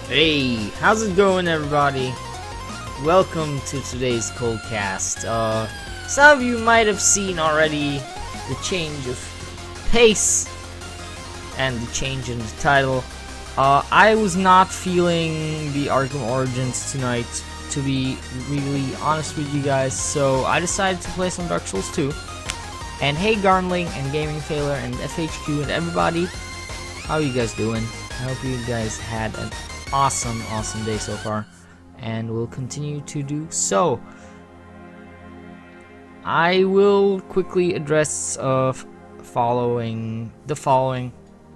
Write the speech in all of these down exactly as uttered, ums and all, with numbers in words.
Hey, how's it going, everybody? Welcome to today's Coldcast. Uh, some of you might have seen already the change of pace and the change in the title. Uh, I was not feeling the Arkham Origins tonight, to be really honest with you guys, so I decided to play some Dark Souls two. And hey, Garnling and Gaming Failure and F H Q and everybody, how are you guys doing? I hope you guys had an awesome, awesome day so far, and will continue to do so. I will quickly address uh, following the following.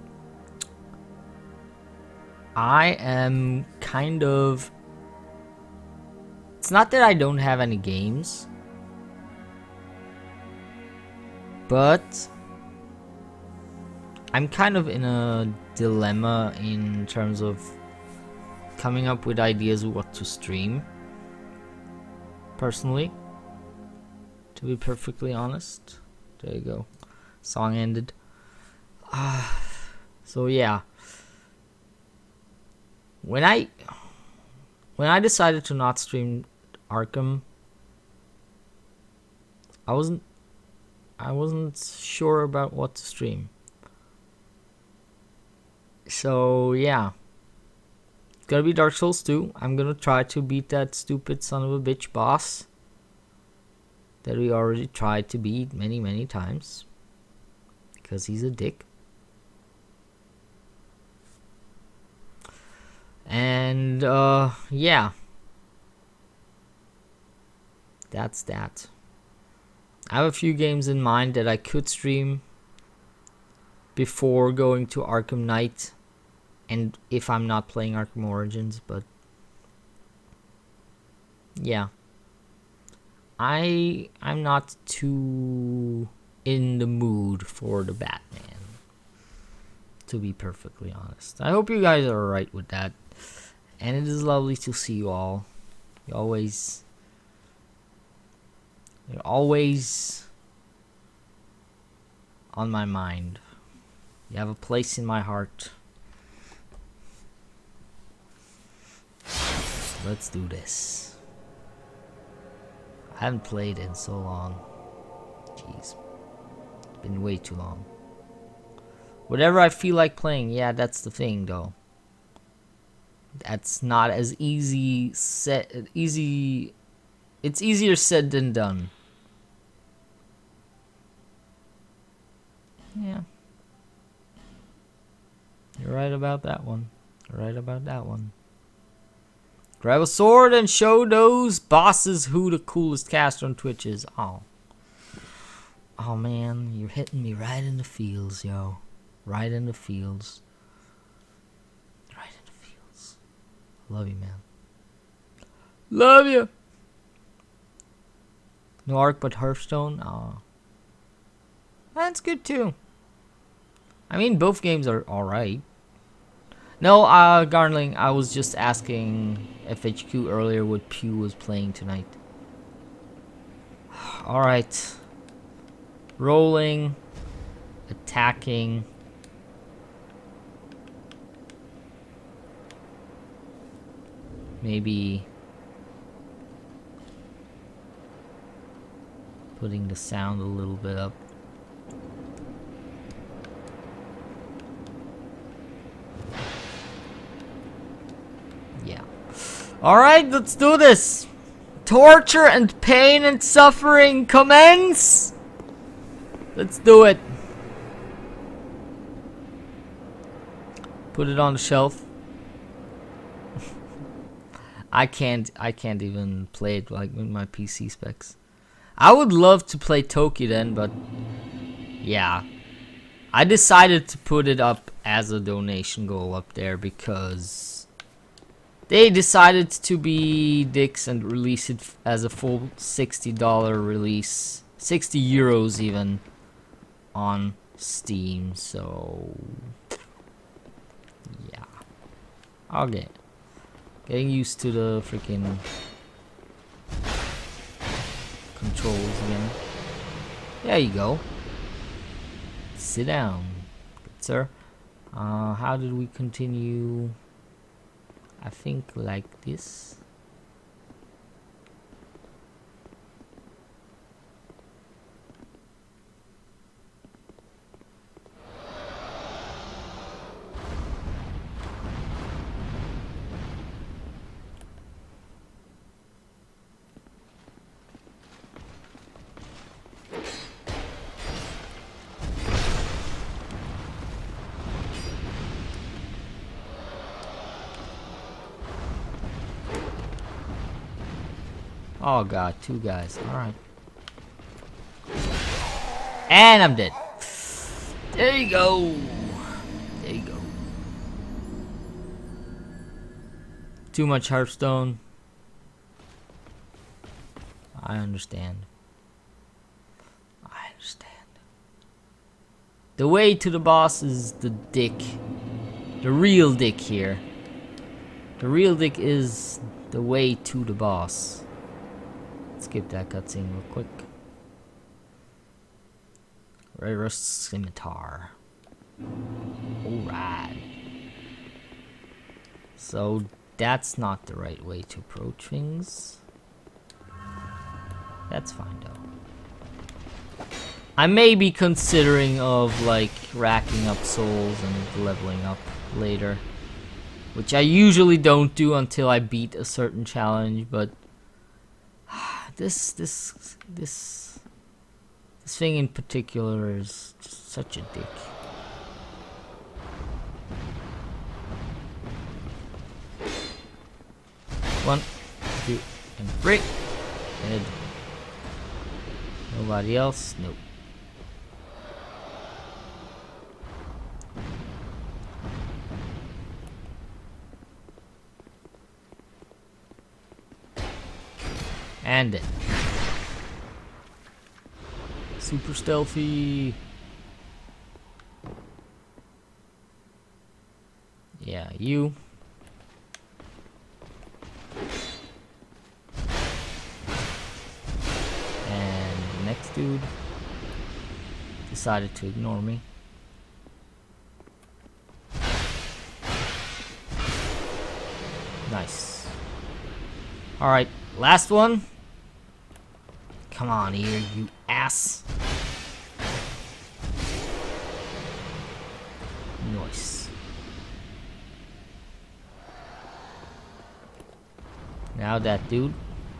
I am kind of. It's not that I don't have any games, but I'm kind of in a dilemma in terms of coming up with ideas of what to stream. Personally, to be perfectly honest, there you go. Song ended. Uh, so yeah, when I when I decided to not stream Arkham, I wasn't I wasn't sure about what to stream. So yeah, it's gonna be Dark Souls two. I'm gonna try to beat that stupid son of a bitch boss that we already tried to beat many many times, because he's a dick. And uh yeah, that's that. I have a few games in mind that I could stream before going to Arkham Knight, and if I'm not playing Arkham Origins, but yeah, I I'm not too in the mood for the Batman, to be perfectly honest. I hope you guys are alright with that, and it is lovely to see you all. You always you're always on my mind. You have a place in my heart. Let's do this. I haven't played in so long. Jeez. It's been way too long. Whatever I feel like playing, yeah, that's the thing though. That's not as easy set easy it's easier said than done. Yeah. You're right about that one. You're right about that one. Grab a sword and show those bosses who the coolest caster on Twitch is. Oh. Oh man, you're hitting me right in the feels, yo. Right in the feels. Right in the feels. Love you, man. Love you. No Ark but Hearthstone? Oh. That's good too. I mean, both games are alright. No, uh, Garnling, I was just asking F H Q earlier what Pew was playing tonight. Alright. Rolling. Attacking. Maybe putting the sound a little bit up. Yeah. Alright, let's do this. Torture and pain and suffering commence. Let's do it. Put it on the shelf. I can't I can't even play it like with my P C specs. I would love to play Toki then, but yeah. I decided to put it up as a donation goal up there because they decided to be dicks and release it as a full sixty dollar release, sixty euros even, on Steam. So yeah, I'll get getting used to the freaking controls again. There you go. Sit down, good sir. Uh, how did we continue? I think like this. Oh god, two guys. Alright. And I'm dead. There you go. There you go. Too much Hearthstone. I understand. I understand. The way to the boss is the dick. The real dick here. The real dick is the way to the boss. Skip that cutscene real quick. Red Rust Scimitar. Alright. So that's not the right way to approach things. That's fine though. I may be considering of like racking up souls and leveling up later. Which I usually don't do until I beat a certain challenge, but This, this, this, this thing in particular is just such a dick. One, two, and three. And nobody else? Nope. And it. Super stealthy. Yeah, you. And the next dude decided to ignore me. Nice. Alright, last one. Come on here, you ass. Nice. Now that dude.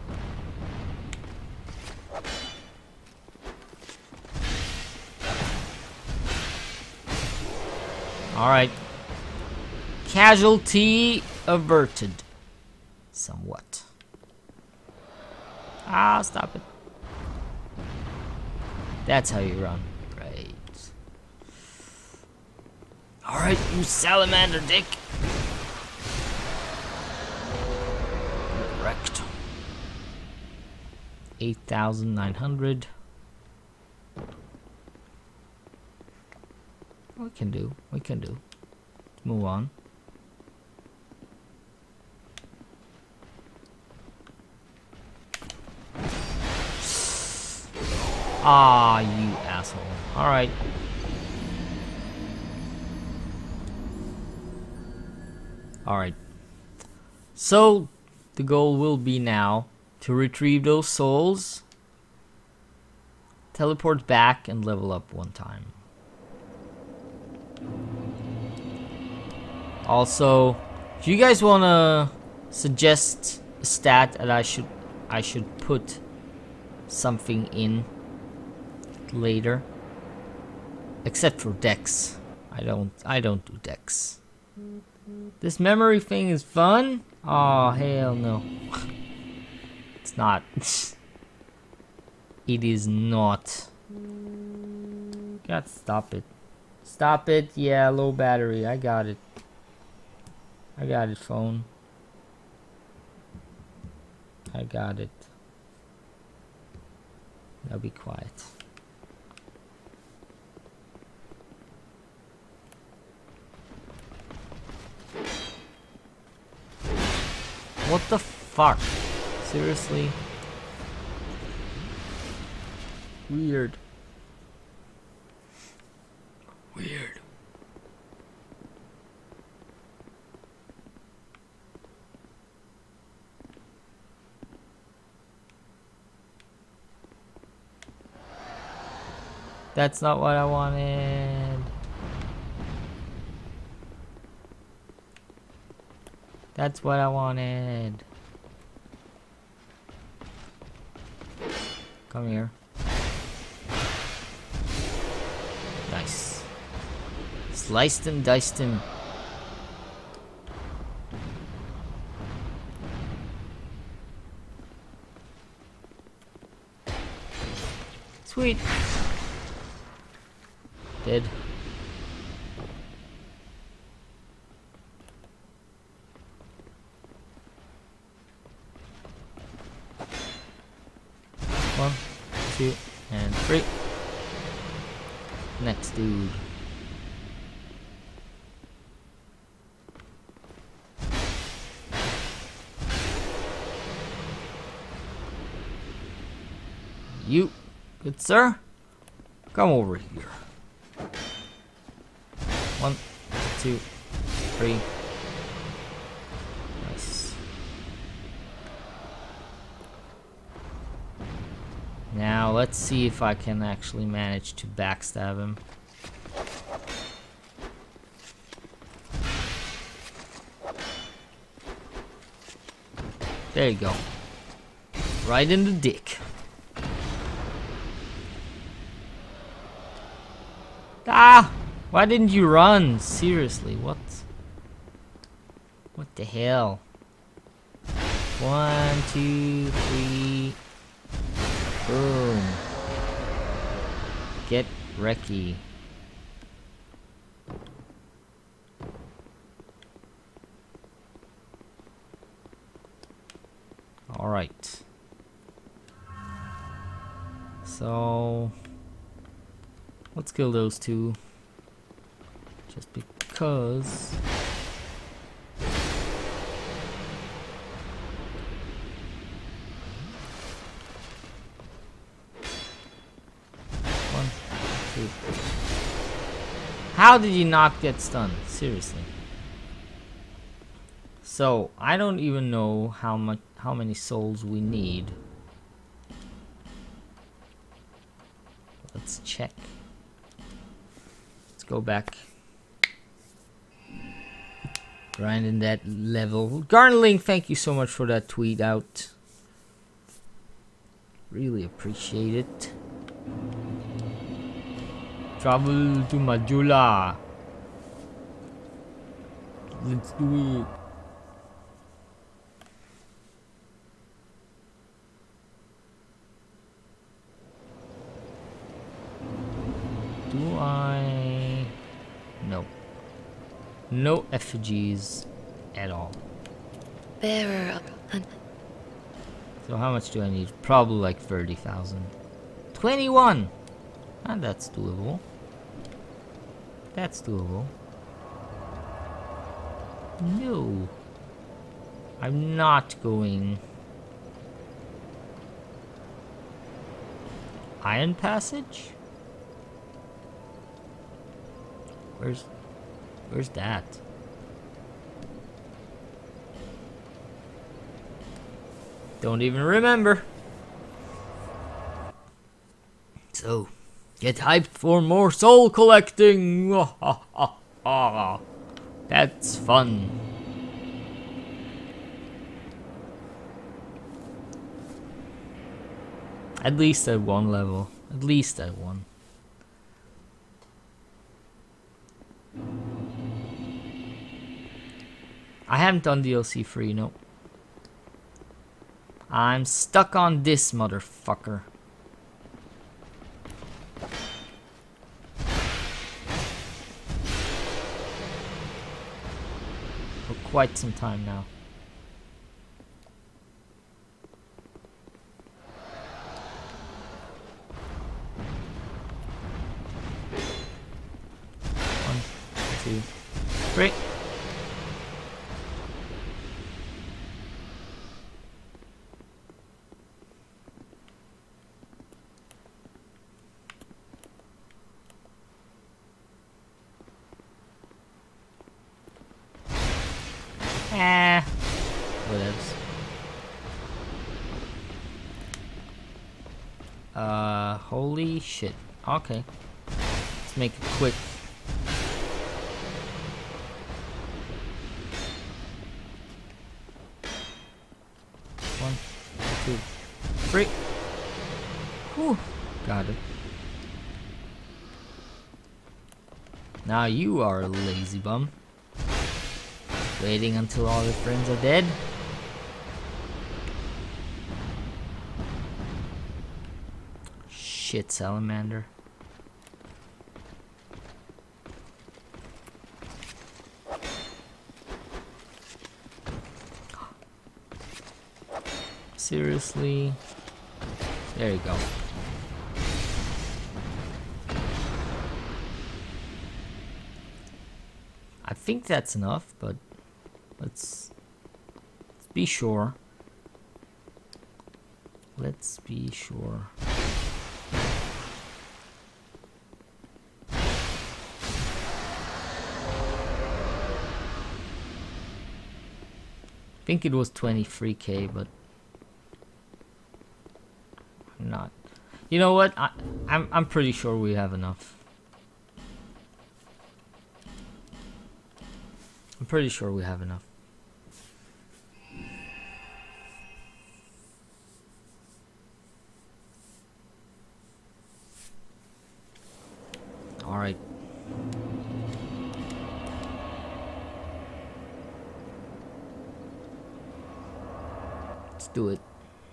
Alright. Casualty averted. Somewhat. Ah, stop it. That's how you run. Right. Alright, you salamander dick. Get wrecked. eight thousand nine hundred. We can do. We can do. Move on. Ah, you asshole. Alright. Alright. So, the goal will be now to retrieve those souls, teleport back, and level up one time. Also, if you guys wanna suggest a stat that I should I should put something in later, except for Dex. I don't I don't do Dex. This memory thing is fun? Oh hell no. It's not. It is not. God, stop it. Stop it. Yeah, low battery. I got it. I got it, phone. I got it. Now be quiet. What the fuck? Seriously? Weird. Weird. That's not what I wanted. That's what I wanted. Come here. Nice. Sliced him, diced him. Sweet. Dead. One, two, and three. Next dude. You, good sir, come over here. One, two, three. Nice. Now let's see if I can actually manage to backstab him. There you go. Right in the dick. Ah! Why didn't you run? Seriously, what? What the hell? One, two, three. Boom. Get wrecky. Alright. So let's kill those two. Just because. One, two. How did you not get stunned? Seriously. So I don't even know how much, how many souls we need. Let's check. Let's go back. Grinding that level. Garnling, thank you so much for that tweet out. Really appreciate it. Travel to Majula. Let's do it. Do I? No. No effigies at all. Bearer of... So how much do I need? Probably like thirty thousand. twenty-one! And that's doable. That's doable. No. I'm not going... Iron Passage? Where's... Where's that? Don't even remember. So, get hyped for more soul collecting. That's fun. At least at one level. At least at one. I haven't done D L C free, no. I'm stuck on this motherfucker. For quite some time now. One, two, three. Eh, whatevs. Uh, holy shit. Okay. make it quick. One, two, three. Whew. Got it. Now you are a lazy bum. Waiting until all your friends are dead. Shit, salamander. Seriously? There you go. I think that's enough, but let's, let's be sure. Let's be sure. I think it was twenty-three K, but I'm not. You know what? I, I'm I'm pretty sure we have enough. I'm pretty sure we have enough. All right. Let's do it.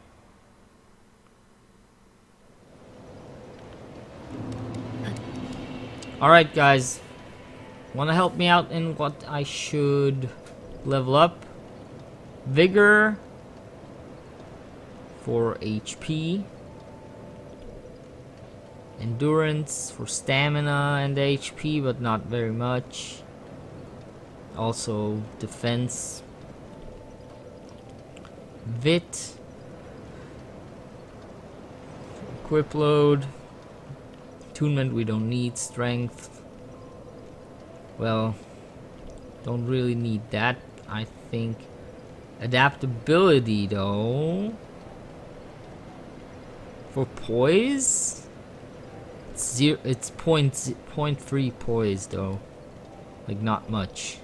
Alright guys, wanna help me out in what I should level up? Vigor for H P, Endurance for stamina and H P, but not very much. Also defense. Vit, equip load. Attunement we don't need. Strength, well, don't really need that, I think. Adaptability though, for poise, it's zero, it's point point three poise though, like not much.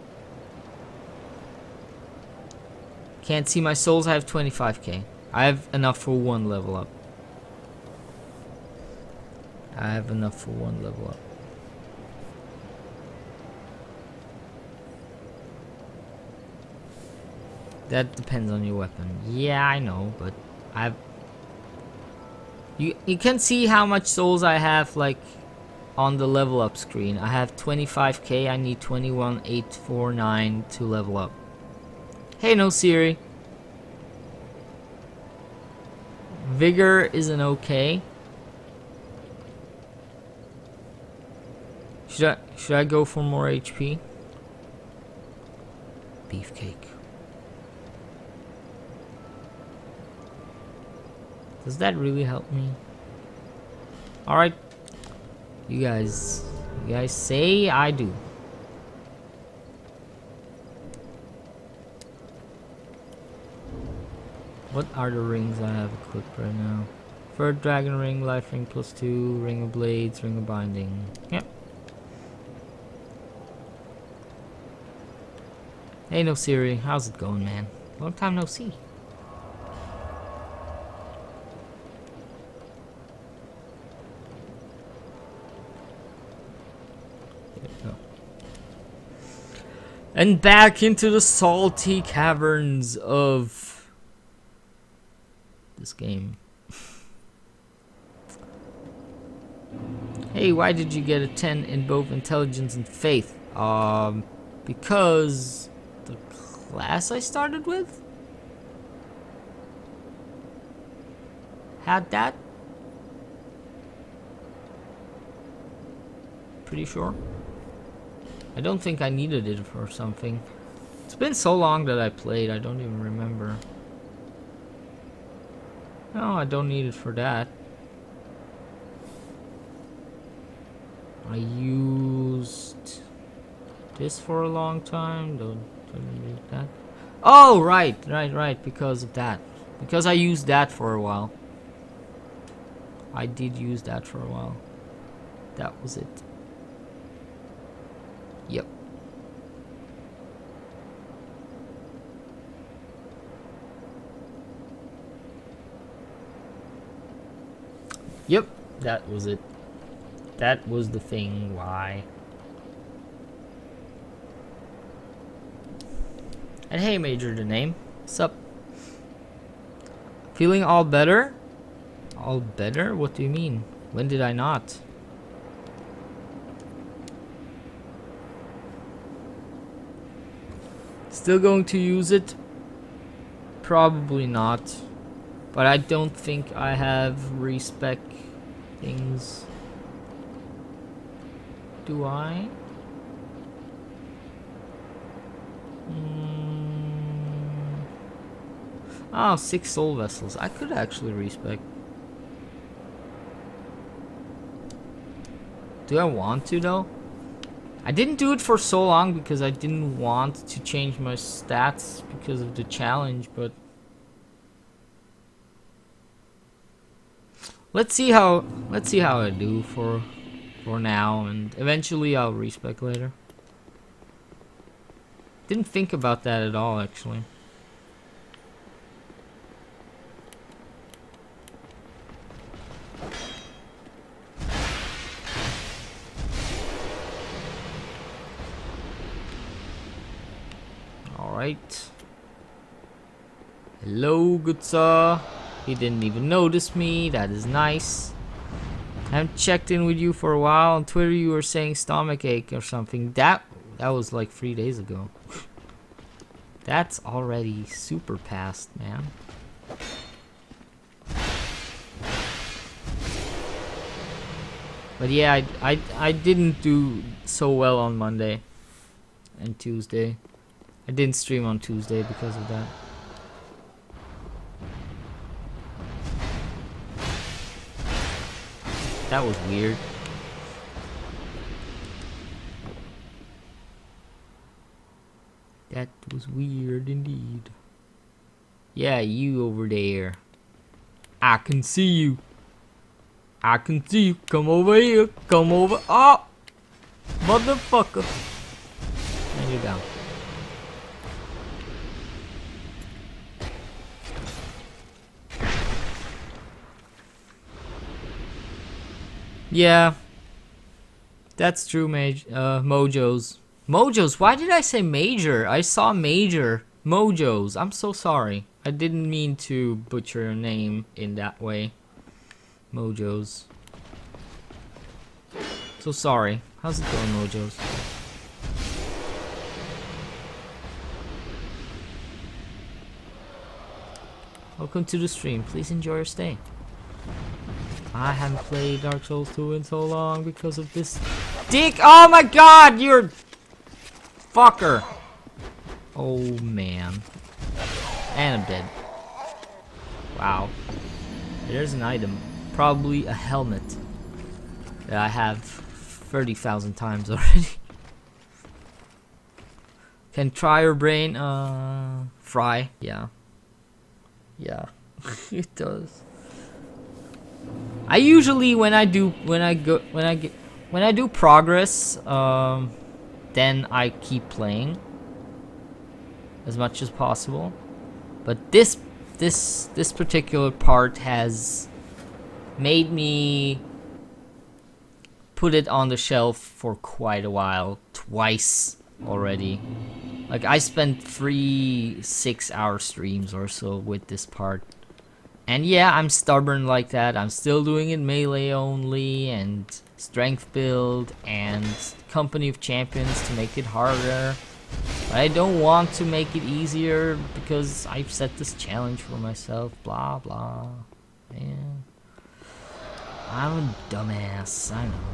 Can't see my souls. I have twenty-five K. I have enough for one level up. I have enough for one level up. That depends on your weapon. Yeah, I know, but I've... You, you can see how much souls I have, like, on the level up screen. I have twenty-five K, I need twenty-one eight forty-nine to level up. Hey, no Siri. Vigor is an okay. Should I, should I go for more H P? Beefcake. Does that really help me? Alright. You guys, you guys say I do. What are the rings I have equipped right now? Third dragon ring, life ring plus two, ring of blades, ring of binding. Yep. Hey, no Siri, how's it going, man? Long time no see. There we go. And back into the salty caverns of this game. Hey, why did you get a ten in both intelligence and faith? Um, because the class I started with had that. Pretty sure. I don't think I needed it for something. It's been so long that I played, I don't even remember. No, I don't need it for that. I used this for a long time. Don't, don't need that. Oh, right, right, right. Because of that. Because I used that for a while. I did use that for a while. That was it. Yep. Yep, that was it. That was the thing. Why? And hey, Major the name. Sup? Feeling all better? All better? What do you mean? When did I not? Still going to use it? Probably not. But I don't think I have respec things. Do I? Mm. Oh, six soul vessels. I could actually respec. Do I want to though? I didn't do it for so long because I didn't want to change my stats because of the challenge, but let's see how let's see how I do for for now, and eventually I'll respec later. Didn't think about that at all, actually. Alright. Hello, good sir. He didn't even notice me. That is nice. I haven't checked in with you for a while. On Twitter you were saying stomach ache or something. That that was like three days ago. That's already super past, man. But yeah, I, I, I didn't do so well on Monday and Tuesday. I didn't stream on Tuesday because of that. That was weird. That was weird indeed. Yeah, you over there. I can see you. I can see you. Come over here. Come over. Oh! Motherfucker. And you're down. Yeah. That's true, Maj uh, Mojos. Mojos, why did I say Major? I saw Major. Mojos, I'm so sorry. I didn't mean to butcher your name in that way. Mojos. So sorry. How's it going, Mojos? Welcome to the stream. Please enjoy your stay. I haven't played Dark Souls two in so long because of this dick. Oh my god, you're fucker. Oh man. And I'm dead. Wow. There's an item. Probably a helmet that I have thirty thousand times already. Can try your brain uh fry? Yeah. Yeah. It does. I usually when I do when I go when I get when I do progress, um, then I keep playing as much as possible. But this this this particular part has made me put it on the shelf for quite a while, twice already. Like I spent three six-hour streams or so with this part. And yeah, I'm stubborn like that. I'm still doing it melee only and strength build and Company of Champions to make it harder. But I don't want to make it easier because I've set this challenge for myself. Blah blah. Man, I'm a dumbass. I know.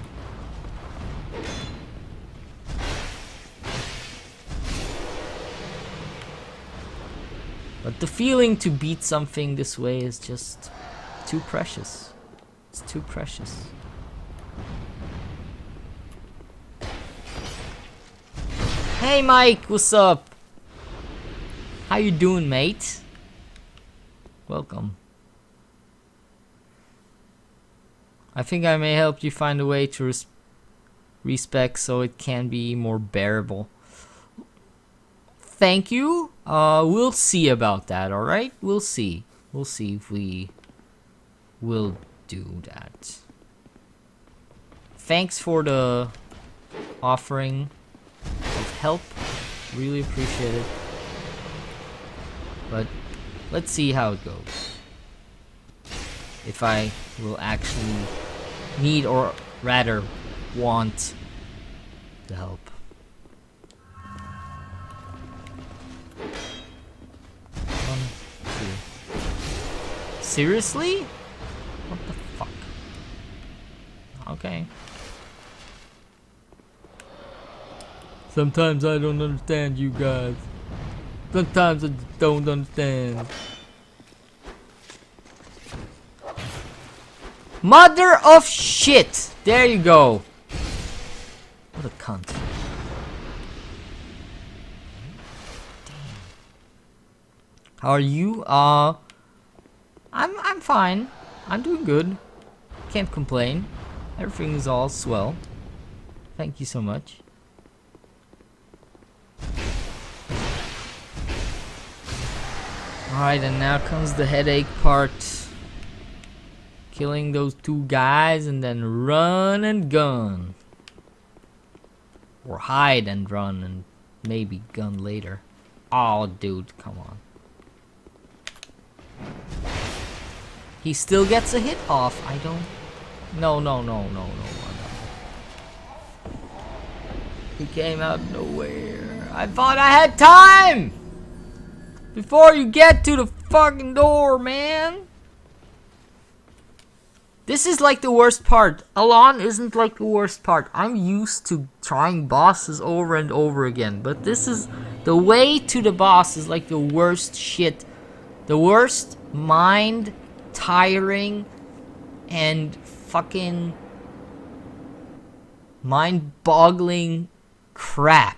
But the feeling to beat something this way is just too precious. It's too precious. Hey Mike, what's up? How you doing, mate? Welcome. I think I may help you find a way to res respec so it can be more bearable. Thank you. Uh, we'll see about that, alright? We'll see. We'll see if we will do that. Thanks for the offering of help. Really appreciate it. But let's see how it goes. If I will actually need or rather want the help. One, two. Seriously? What the fuck? Okay. Sometimes I don't understand you guys. Sometimes I just don't understand. Mother of shit! There you go. What a cunt. Damn. How are you? Uh I'm I'm fine. I'm doing good. Can't complain. Everything is all swell. Thank you so much. Alright, and now comes the headache part. Killing those two guys and then run and gun. Or hide and run and maybe gun later. Oh, dude, come on. He still gets a hit off. I don't... No, no, no, no, no, no. He came out of nowhere. I thought I had time! Before you get to the fucking door, man. This is like the worst part. Alon isn't like the worst part. I'm used to trying bosses over and over again. But this is... The way to the boss is like the worst shit. The worst mind tiring and fucking mind boggling crap.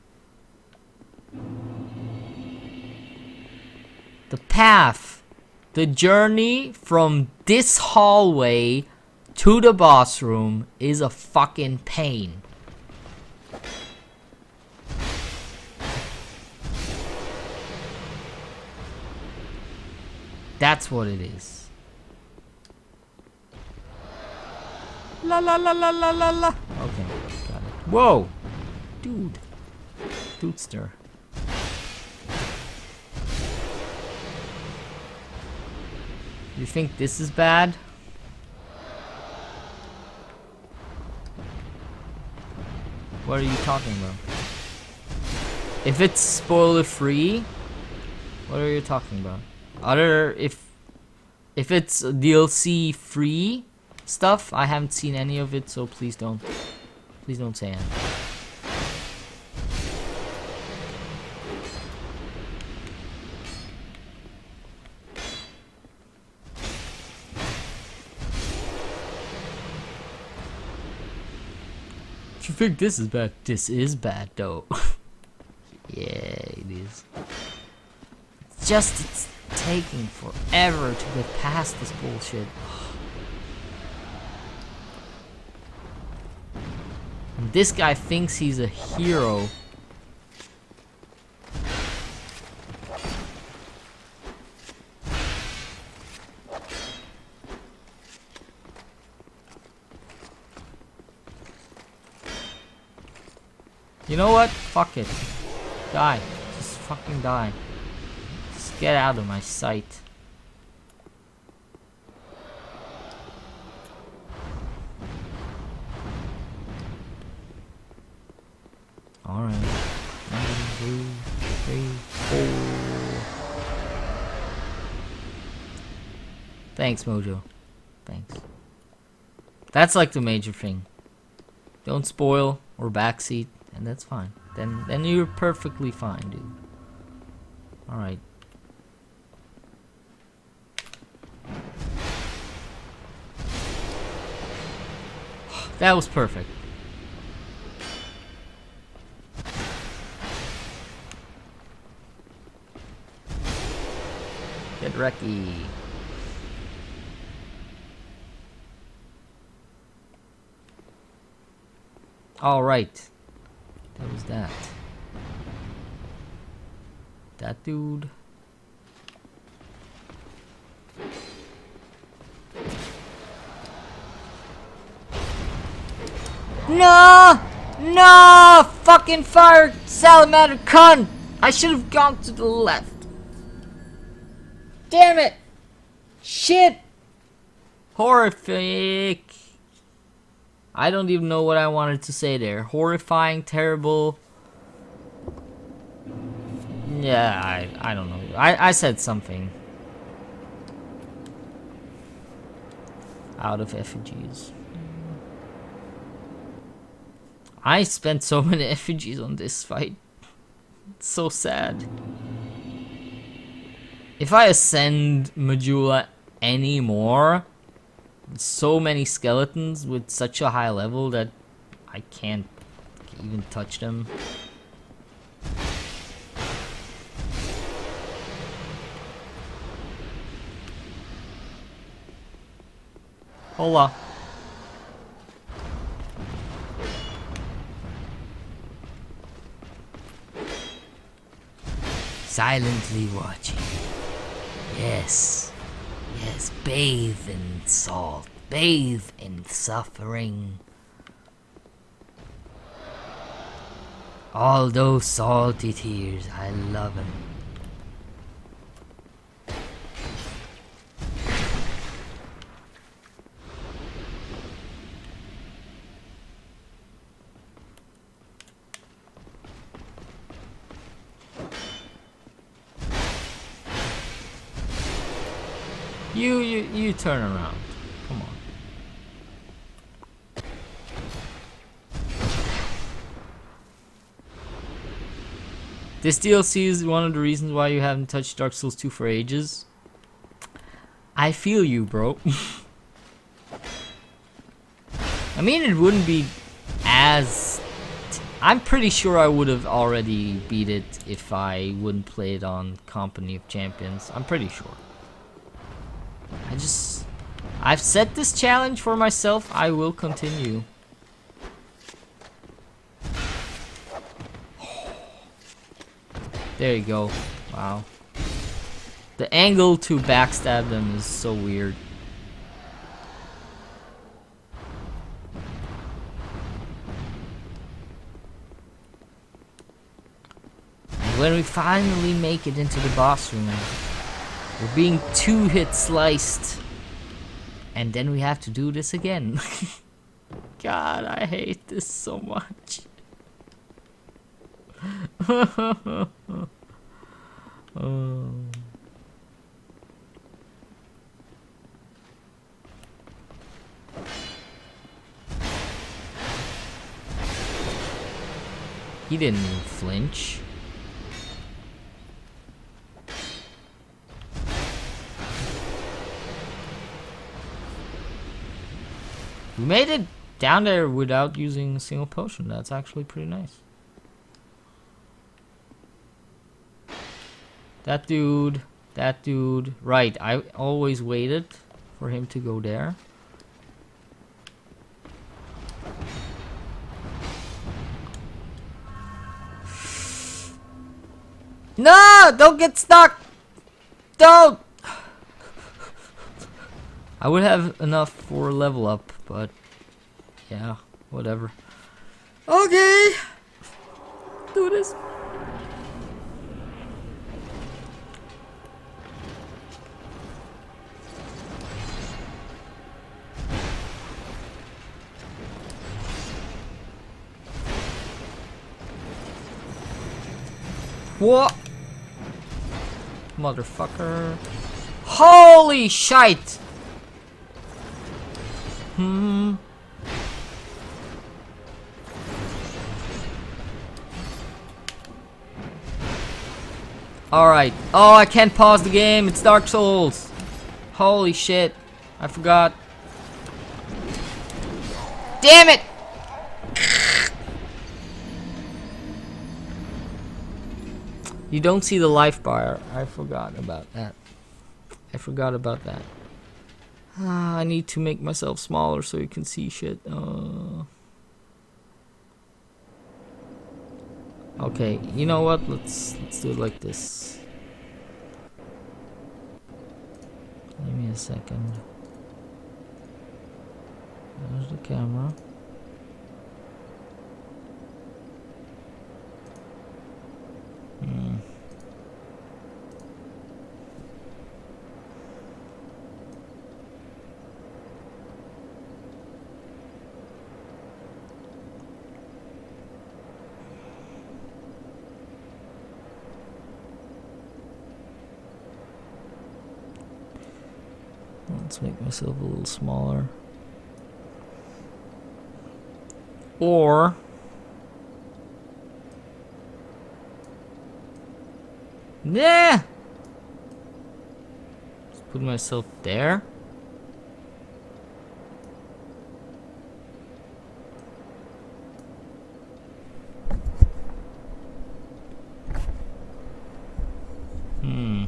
The path, the journey from this hallway to the boss room is a fucking pain. That's what it is. La la la la la la la. Okay, got it. Whoa! Dude. Dudester. You think this is bad? What are you talking about? If it's spoiler free, what are you talking about? Other if if it's D L C free stuff, I haven't seen any of it, so please don't please don't say anything. You think this is bad? This is bad though. Yeah, it is. It's just it's taking forever to get past this bullshit. And this guy thinks he's a hero. You know what? Fuck it. Die. Just fucking die. Just get out of my sight. Alright. One, two, three, four. Thanks, Mojo. Thanks. That's like the major thing. Don't spoil or backseat. And that's fine. Then then you're perfectly fine, dude. Alright. That was perfect. Get wrecky. All right. That was that. That dude. No! No! Fucking fire salamander cunt! I should have gone to the left. Damn it! Shit! Horrific. I don't even know what I wanted to say there. Horrifying, terrible. Yeah, I I don't know. I, I said something. Out of effigies. I spent so many effigies on this fight. It's so sad. If I ascend Majula anymore, so many skeletons with such a high level that I can't even touch them. Hola. Silently watching. Yes. Yes, bathe in salt. Bathe in suffering. All those salty tears, I love them. You, you, you turn around. Come on. This D L C is one of the reasons why you haven't touched Dark Souls two for ages. I feel you, bro. I mean, it wouldn't be as... I'm pretty sure I would have already beat it if I wouldn't play it on Company of Champions. I'm pretty sure. I just... I've set this challenge for myself. I will continue. There you go. Wow. The angle to backstab them is so weird. And when we finally make it into the boss room, we're being two hit sliced. And then we have to do this again. God, I hate this so much. Oh. He didn't flinch. We made it down there without using a single potion. That's actually pretty nice. That dude, that dude. Right, I always waited for him to go there. No! Don't get stuck! Don't! I would have enough for a level up, but yeah, whatever. Okay! Do this. What? Motherfucker. Holy shite! Hmm. Alright. Oh, I can't pause the game. It's Dark Souls. Holy shit. I forgot. Damn it! You don't see the life bar. I forgot about that. I forgot about that. Ah, I need to make myself smaller so you can see shit. Uh, Okay, you know what? Let's let's do it like this. Give me a second. There's the camera. Hmm. Let's make myself a little smaller. Or nah. Just put myself there. Hmm.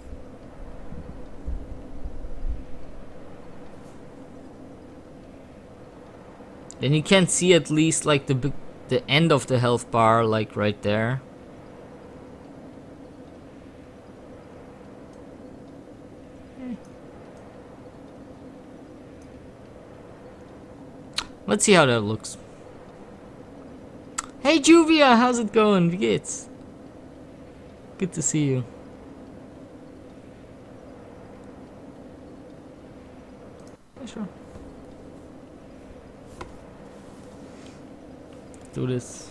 Then you can see at least like the big, the end of the health bar, like right there. Let's see how that looks. Hey Juvia, how's it going? Wie geht's? Good to see you. Yeah, sure. Do this.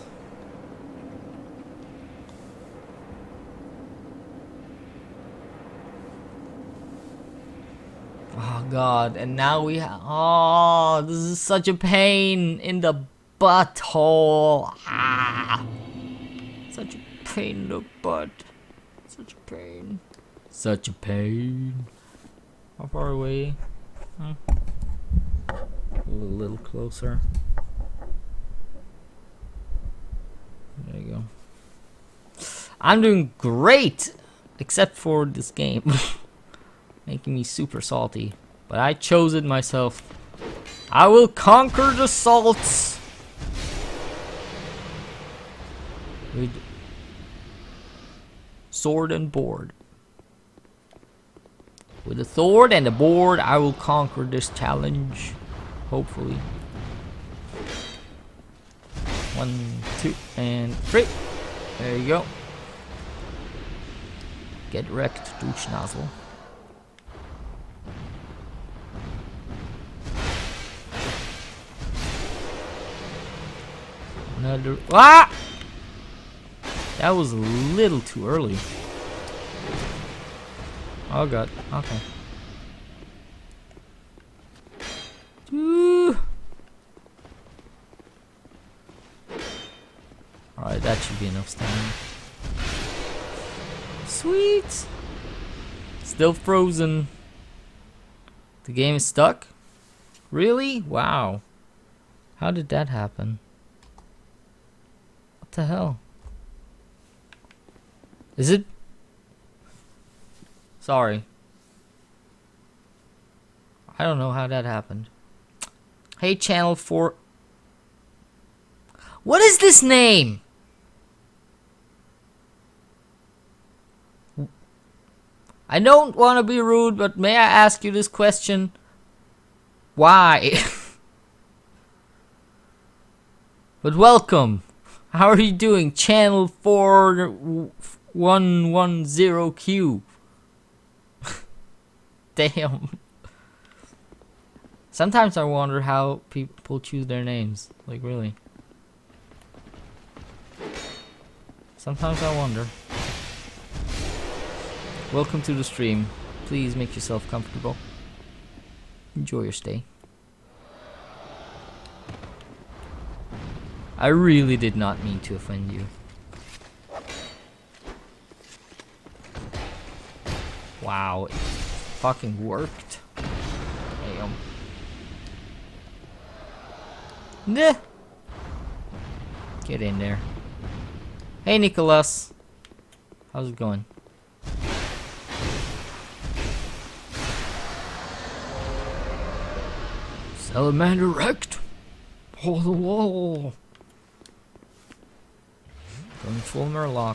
Oh god, and now we have, oh, this is such a pain in the butthole. Ah, such a pain in the butt. Such a pain. Such a pain. How far away? Huh? A little closer. There you go. I'm doing great, except for this game. Making me super salty. But I chose it myself. I will conquer the salts with sword and board. With a sword and a board, I will conquer this challenge. Hopefully. One, two, and three. There you go. Get wrecked, douche nozzle. Another. Ah! That was a little too early. Oh god. Okay. Ooh. Alright, that should be enough stamina. Sweet! Still frozen. The game is stuck? Really? Wow. How did that happen? What the hell? Is it? Sorry. I don't know how that happened. Hey, channel four. What is this name? I don't want to be rude, but may I ask you this question? Why? But welcome. How are you doing? Channel four one one zero Q. Damn. Sometimes I wonder how people choose their names. Like, really. Sometimes I wonder. Welcome to the stream. Please make yourself comfortable. Enjoy your stay. I really did not mean to offend you. Wow, it fucking worked. Damn. Nah. Get in there. Hey, Nicholas. How's it going? Salamander wrecked. Oh, the wall. Going full Murloc.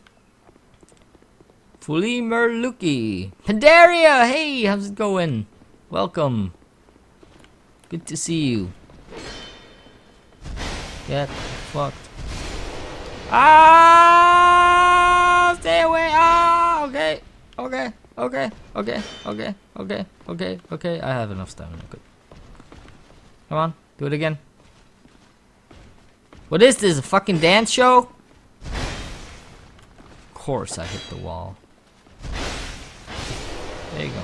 Fully Murluki. Pandaria! Hey, how's it going? Welcome. Good to see you. Get fucked. Ah! Stay away! Ah! Okay. Okay. Okay. Okay. Okay. Okay. Okay. Okay. I have enough stamina. Good. Come on. Do it again. What is this? A fucking dance show? Of course I hit the wall. There you go.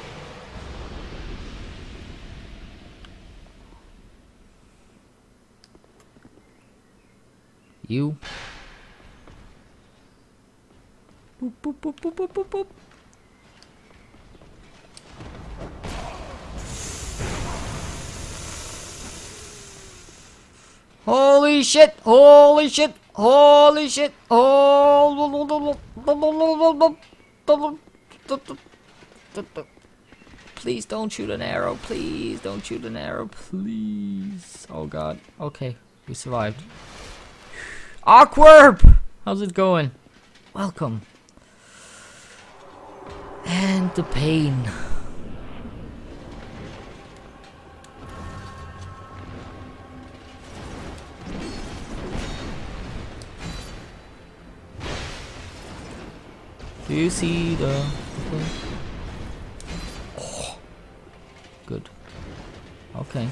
You. Boop, boop, boop, boop, boop, boop, boop. Holy shit! Holy shit! Holy shit! Oh! Please don't shoot an arrow. Please don't shoot an arrow. Please. Oh god. Okay, we survived. Awkward! How's it going? Welcome. And the pain. Do you see the, the thing? Oh, good. Okay.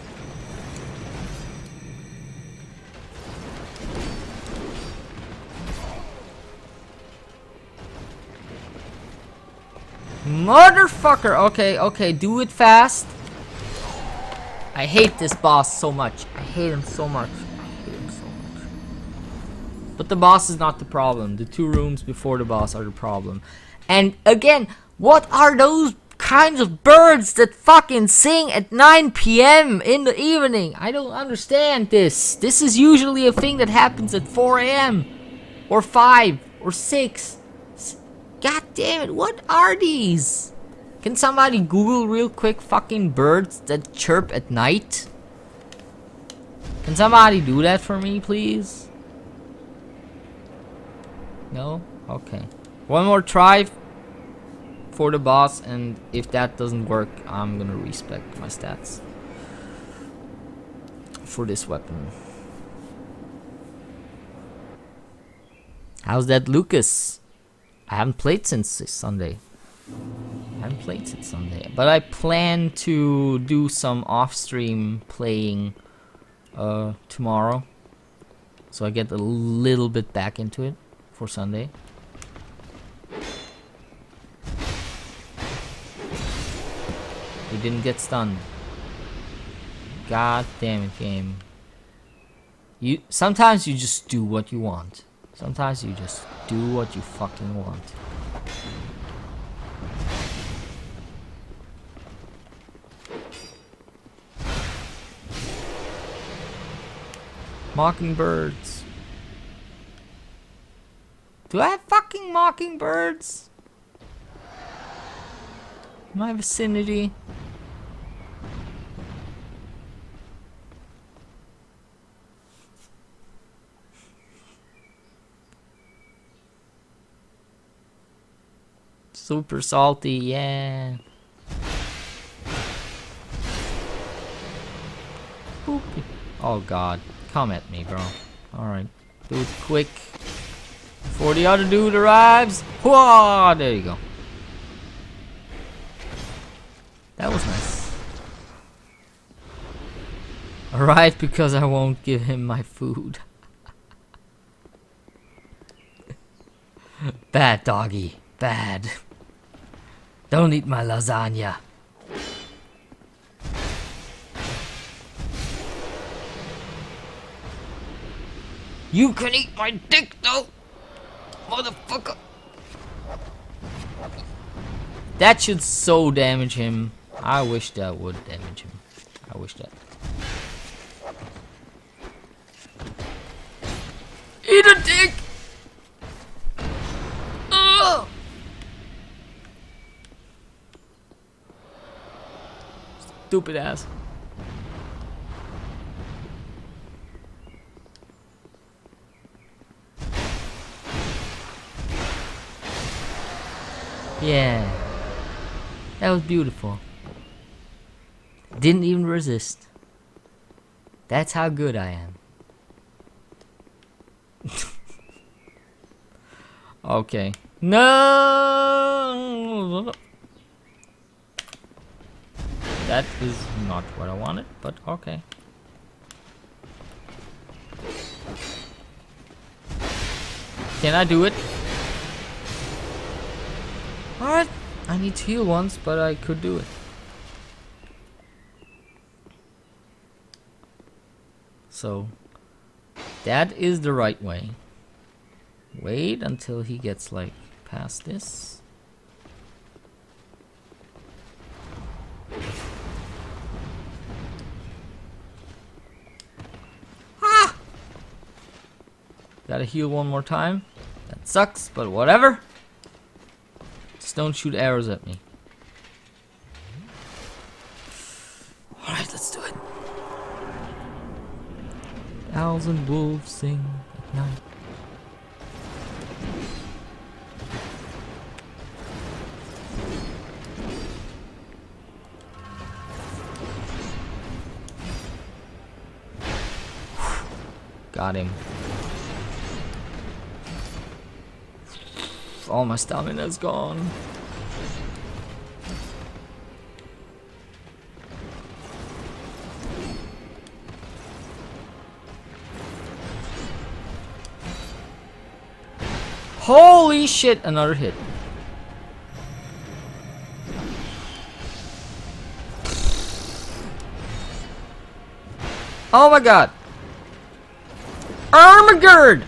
Motherfucker! Okay, okay, do it fast. I hate this boss so much. I hate him so much. I hate him so much. But the boss is not the problem. The two rooms before the boss are the problem. And again, what are those kinds of birds that fucking sing at nine P M in the evening? I don't understand this. This is usually a thing that happens at four A M or five or six. God damn it, what are these? Can somebody Google real quick fucking birds that chirp at night? Can somebody do that for me, please? No? Okay. One more try for the boss, and if that doesn't work, I'm gonna respec my stats for this weapon. How's that, Lucas? I haven't played since Sunday. I haven't played since Sunday. But I plan to do some off-stream playing uh, tomorrow. So I get a little bit back into it for Sunday. We didn't get stunned. God damn it, game. You sometimes you just do what you want. Sometimes you just do what you fucking want. Mockingbirds. Do I have fucking mockingbirds in my vicinity? Super salty, yeah. Boop. Oh god, come at me, bro. Alright, do it quick before the other dude arrives. Whoa, there you go. That was nice. Alright, because I won't give him my food. Bad doggy, bad. Don't eat my lasagna. You can eat my dick though, motherfucker. That should so damage him. I wish that would damage him. I wish that. Eat a dick! Ugh! Stupid ass. Yeah. That was beautiful. Didn't even resist. That's how good I am. Okay. No! That is not what I wanted, but okay. Can I do it? Alright. I need to heal once, but I could do it. So, that is the right way. Wait until he gets like past this. Ah! Gotta heal one more time. That sucks, but whatever. Just don't shoot arrows at me. Alright, let's do it. Owls and wolves sing at night. Got him. All my stamina's gone. Holy shit, another hit. Oh my god. Armageddon!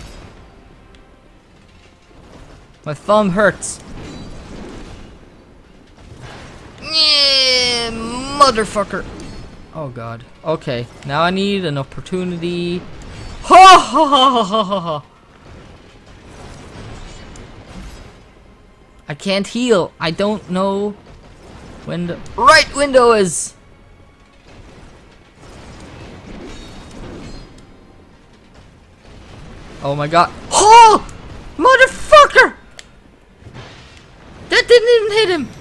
My thumb hurts. Yeah, motherfucker. Oh god. Okay, now I need an opportunity. Ha ha ha ha ha ha. I can't heal. I don't know when the right window is. Oh my god. Oh! Motherfucker! That didn't even hit him.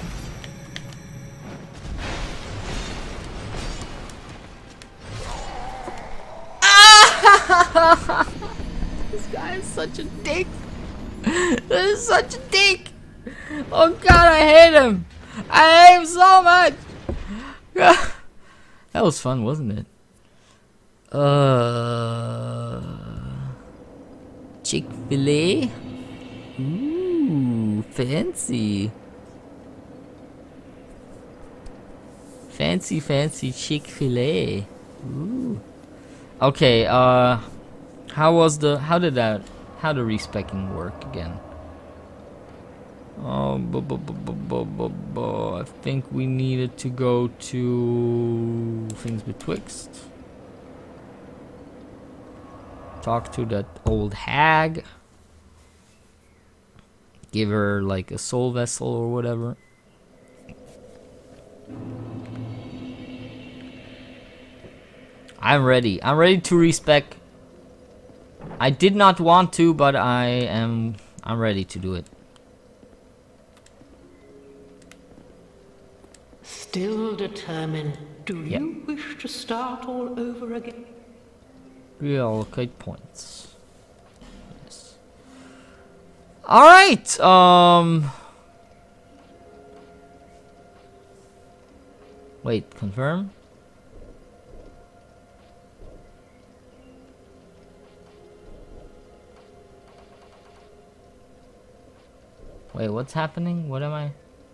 Ah! This guy is such a dick. This is such a dick. Oh god, I hate him. I hate him so much. That was fun, wasn't it? Uh, Chick-fil-A. Ooh, fancy. Fancy, fancy Chick-fil-A. Ooh. Okay, uh, how was the, how did that, how the respecking work again? Oh, bu bu bu bu bu bu bu. I think we needed to go to things betwixt. Talk to that old hag. Give her like a soul vessel or whatever. I'm ready. I'm ready to respec. I did not want to, but I am. I'm ready to do it. Still determined. Do Yep. you wish to start all over again? Reallocate points. Yes. All right. Um. Wait. Confirm. Wait. What's happening? What am I?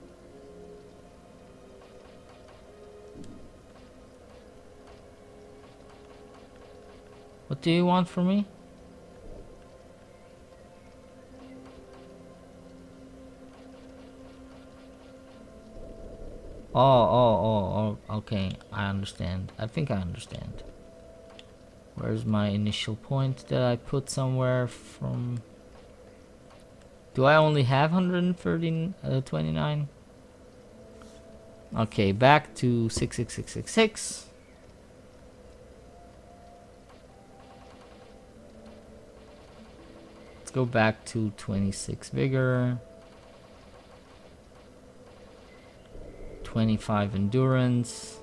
What do you want from me? Oh, oh, oh, oh, okay. I understand. I think I understand. Where's my initial point that I put somewhere from? Do I only have one hundred thirty, uh, twenty-nine? Okay, back to six six six six six. Let's go back to twenty-six vigor. twenty-five endurance.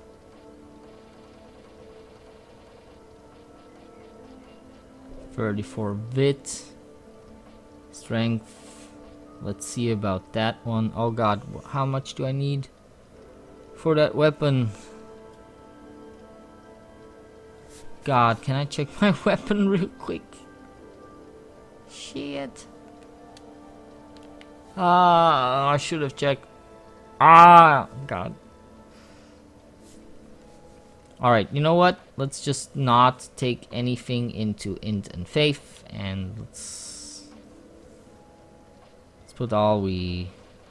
thirty-four wit. Strength. Let's see about that one. Oh god, how much do I need for that weapon? God, can I check my weapon real quick? Shit. Ah, I should have checked. Ah, God. Alright, you know what? Let's just not take anything into int and faith, and let's let's put all we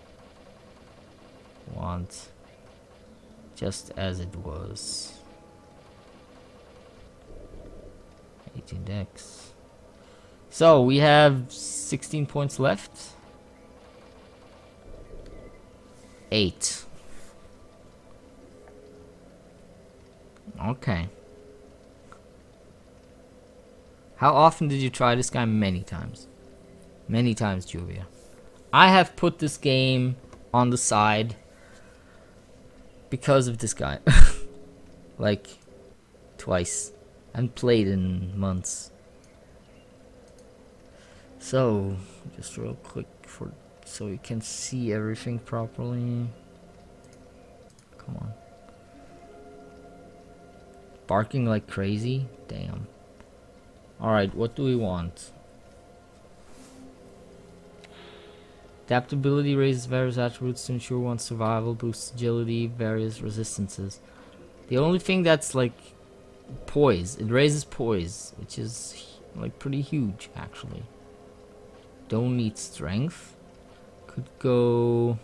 want just as it was. eighteen dex. So we have sixteen points left. Eight. Okay. How often did you try this guy? Many times. Many times, Juvia. I have put this game on the side because of this guy. Like, twice. And played in months. So, just real quick for so you can see everything properly. Come on. Barking like crazy? Damn. Alright, what do we want? Adaptability raises various attributes to ensure one's survival, boosts agility, various resistances. The only thing that's like poise, it raises poise, which is like pretty huge actually. Don't need strength. Could go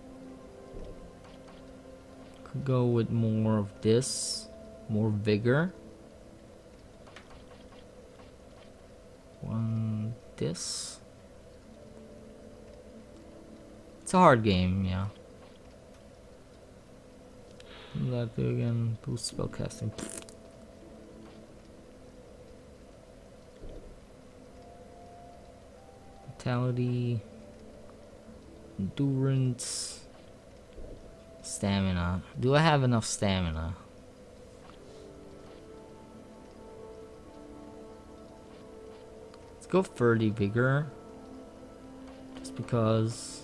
could go with more of this, more vigor. One this. It's a hard game, yeah. That again, boost spellcasting. Vitality, endurance, stamina. Do I have enough stamina? Let's go thirty vigor. Just because.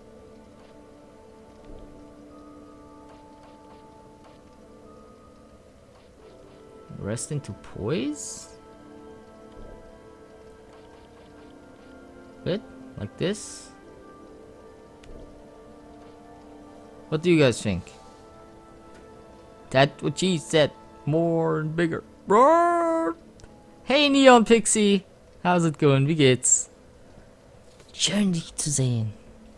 Rest into poise? Bit like this. What do you guys think? That's what she said. More and bigger. Roar! Hey Neon Pixie! How's it going? Wie geht's? Schön dich zu sehen.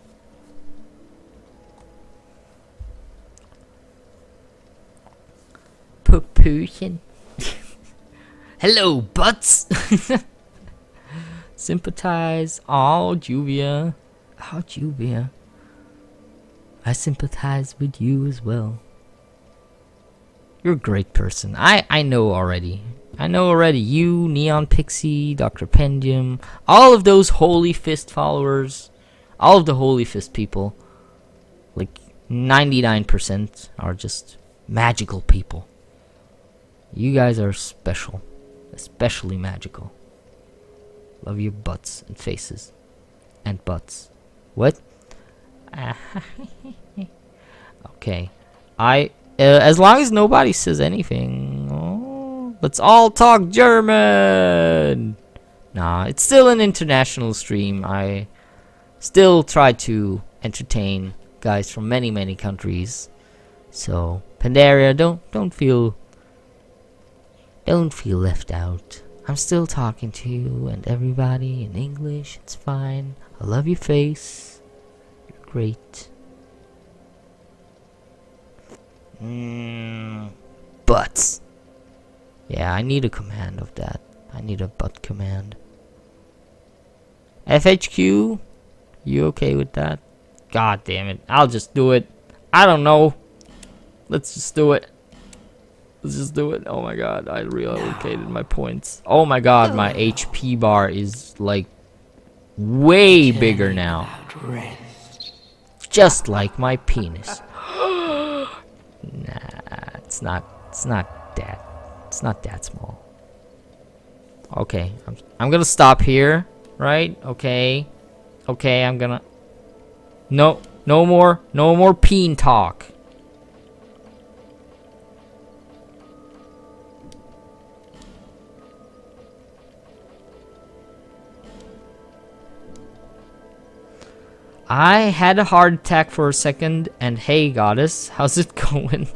Popöchen. Hello, butts! Sympathize. Oh, Juvia. Oh, Juvia. I sympathize with you as well. You're a great person. I, I know already. I know already. You, Neon Pixie, Doctor Pendium, all of those Holy Fist followers, all of the Holy Fist people, like ninety-nine percent are just magical people. You guys are special. Especially magical. Love your butts and faces. And butts. What? Okay. I, uh, as long as nobody says anything. Oh, let's all talk German! Nah, it's still an international stream. I still try to entertain guys from many, many countries. So, Pandaria, don't, don't feel... Don't feel left out. I'm still talking to you and everybody in English. It's fine. I love your face. You're great. Mm, butts. Yeah, I need a command of that. I need a butt command. F H Q? You okay with that? God damn it. I'll just do it. I don't know. Let's just do it. Let's just do it. Oh my god, I reallocated my points. Oh my god, my H P bar is like way bigger now. Just like my penis. Nah, it's not. It's not that. It's not that small. Okay, I'm, I'm gonna stop here, right? Okay, okay, I'm gonna. No, no more, no more peen talk. I had a heart attack for a second, and hey, goddess, how's it going?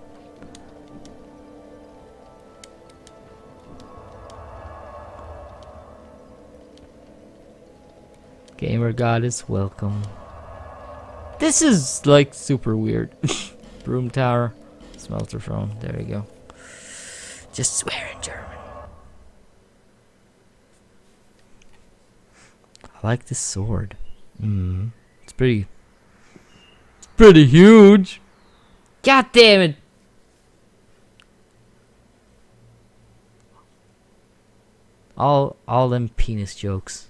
Gamer goddess, welcome. This is like super weird. Broom tower, smelter throne. There you go. Just swear in German. I like this sword. Hmm. It's pretty. It's pretty huge. God damn it! All, all them penis jokes.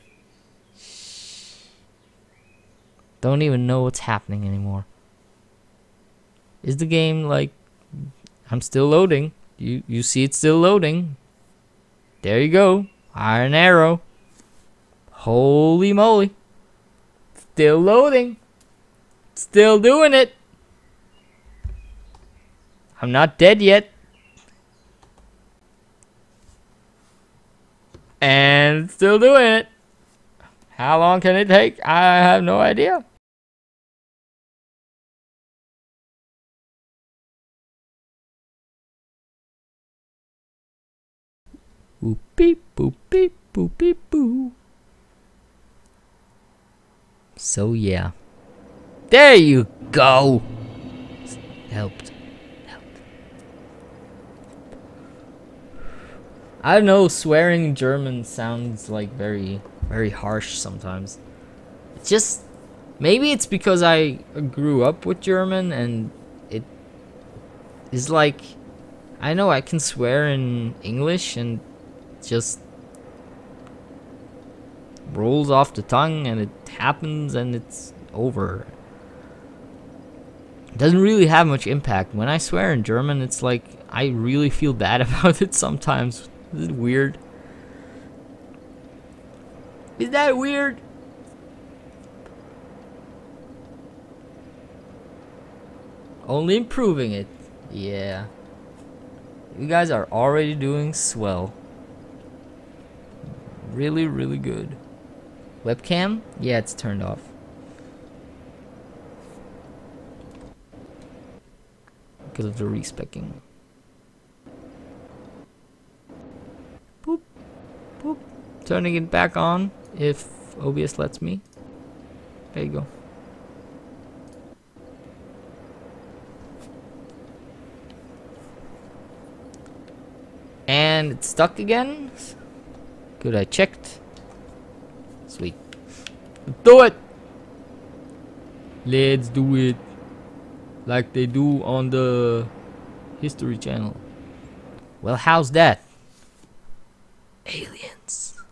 Don't even know what's happening anymore. Is the game like... I'm still loading. You you see it's still loading. There you go. Iron arrow. Holy moly. Still loading. Still doing it. I'm not dead yet. And still doing it. How long can it take? I have no idea. Boop beep boop beep boop beep boo. So yeah. There you go. Helped. Helped. I don't know, swearing in German sounds like very very harsh sometimes. It's just maybe it's because I grew up with German and it is like I know I can swear in English and just rolls off the tongue and it happens and it's over. It doesn't really have much impact. When I swear in German, it's like I really feel bad about it sometimes. Is it weird? Is that weird? Only improving it. Yeah. You guys are already doing swell. Really, really good. Webcam? Yeah, it's turned off. Because of the respecking. Boop. Boop. Turning it back on if O B S lets me. There you go. And it's stuck again. Good, I checked. Sweet. Do it! Let's do it. Like they do on the History Channel. Well, how's that? Aliens.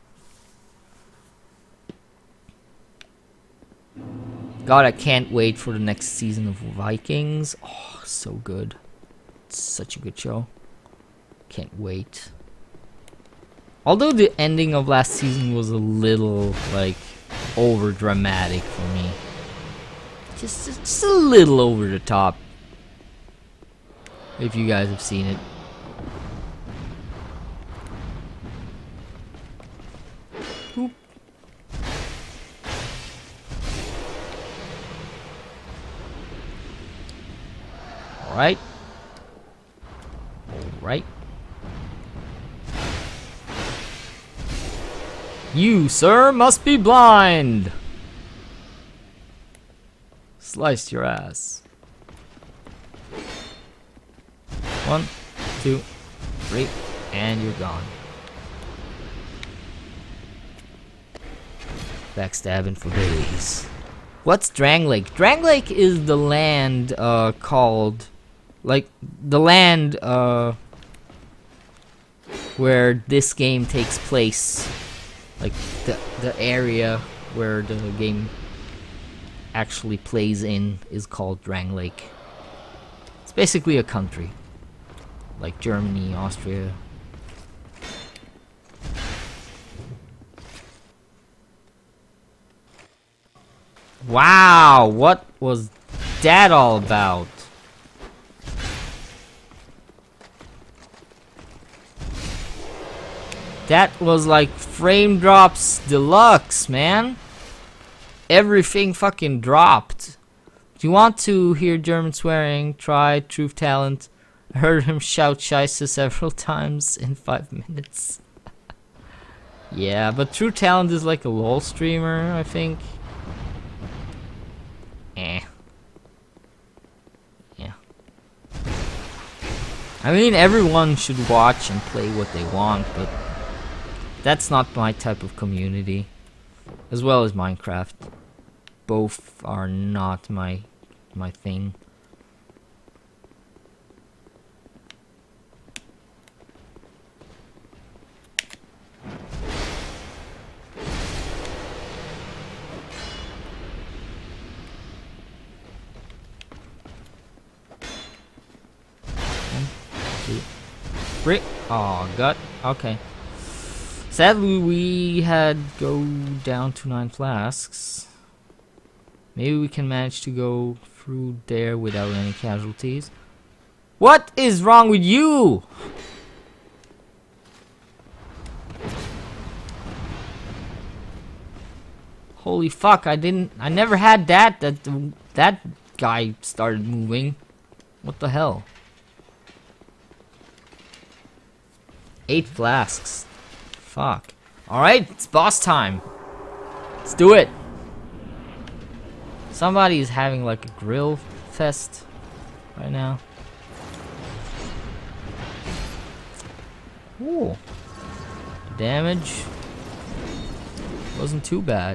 God, I can't wait for the next season of Vikings. Oh, so good. It's such a good show. Can't wait. Although the ending of last season was a little, like, over dramatic for me. Just, just a little over the top. If you guys have seen it. Boop. Alright. Alright. You, sir, must be blind. Slice your ass. One, two, three, and you're gone. Backstabbing for days. What's Drangleic? Drangleic is the land uh, called, like, the land uh, where this game takes place. Like the the area where the game actually plays in is called Drangleic. It's basically a country. Like Germany, Austria. Wow, what was that all about? That was like frame drops deluxe, man. Everything fucking dropped. Do you want to hear German swearing? Try Truth Talent. I heard him shout Scheisse several times in five minutes. Yeah, but True Talent is like a LOL streamer, I think. Eh. Yeah. I mean, everyone should watch and play what they want, but that's not my type of community. As well as Minecraft. Both are not my my thing. Brick. Oh, gut. Okay. Sadly, we had go down to nine flasks. Maybe we can manage to go through there without any casualties. What is wrong with you? Holy fuck! I didn't. I never had that. That that guy started moving. What the hell? Eight flasks. Fuck. Alright, it's boss time. Let's do it. Somebody is having like a grill fest right now. Ooh. Damage wasn't too bad.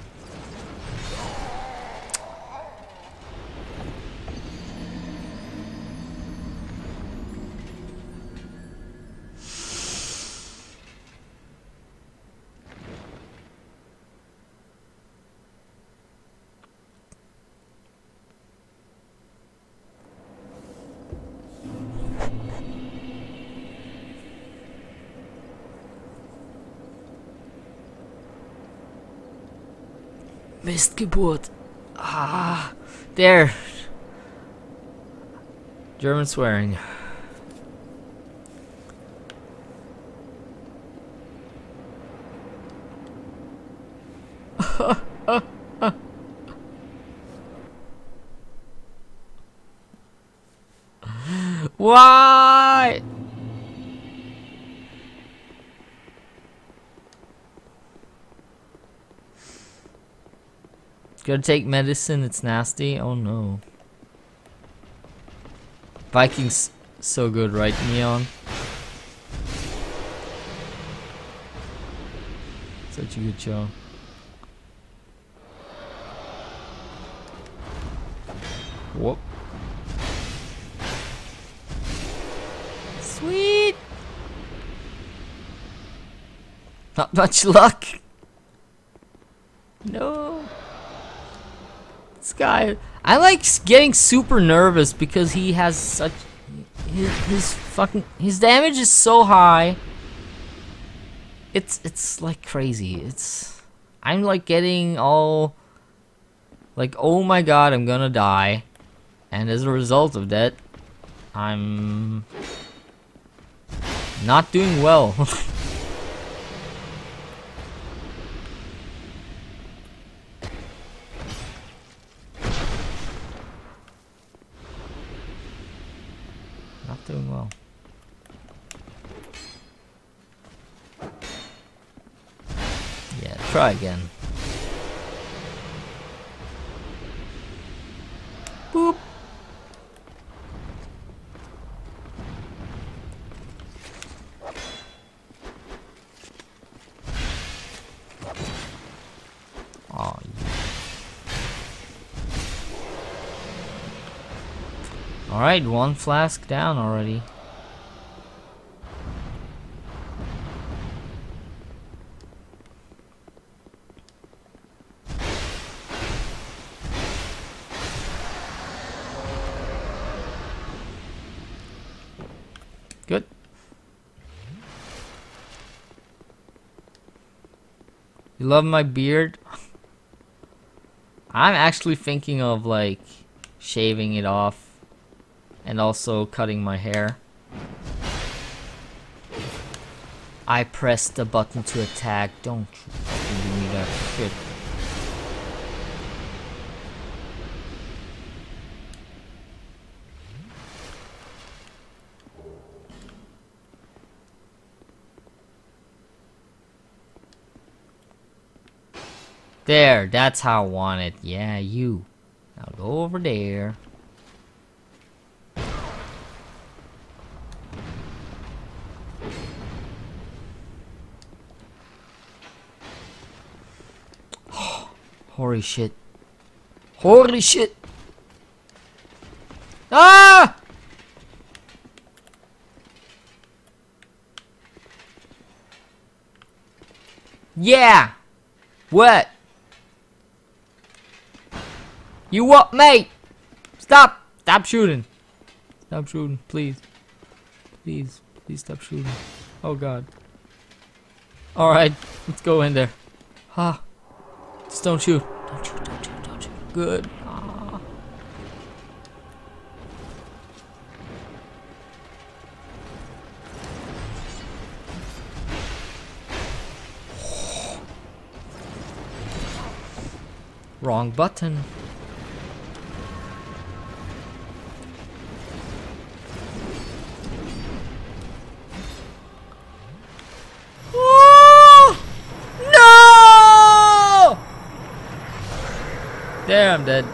Mistgeburt. Ah, there. German swearing. Why? Gotta take medicine, it's nasty. Oh no. Vikings so good, right, Neon? Such a good show. Whoop. Sweet! Not much luck. No. This guy, I like getting super nervous because he has such his, his fucking his damage is so high. It's it's like crazy. It's I'm like getting all like, oh my god, I'm gonna die, and as a result of that, I'm not doing well. Not doing well. Yeah, try again. Boop. Oh, yeah. All right, one flask down already. You love my beard? I'm actually thinking of like shaving it off and also cutting my hair. I pressed the button to attack. Don't you fucking give me that shit. There, that's how I want it. Yeah, you. Now go over there. Holy shit. Holy shit. Ah! Yeah! What? You what, mate? Stop! Stop shooting. Stop shooting, please. Please, please stop shooting. Oh god. Alright, let's go in there. Ah. Just don't shoot. Don't shoot, don't shoot, don't shoot. Good. Ah. Wrong button. There, I'm dead.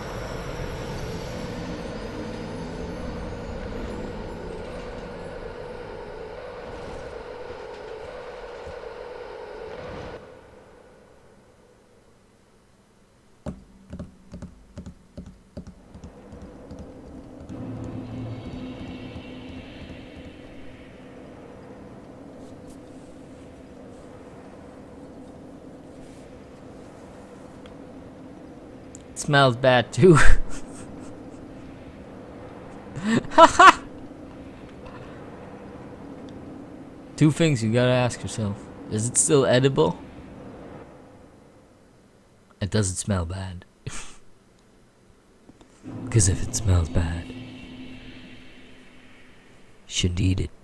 Smells bad too. Two things you gotta ask yourself. Is it still edible? And does it smell bad? Because if it smells bad, you shouldn't eat it.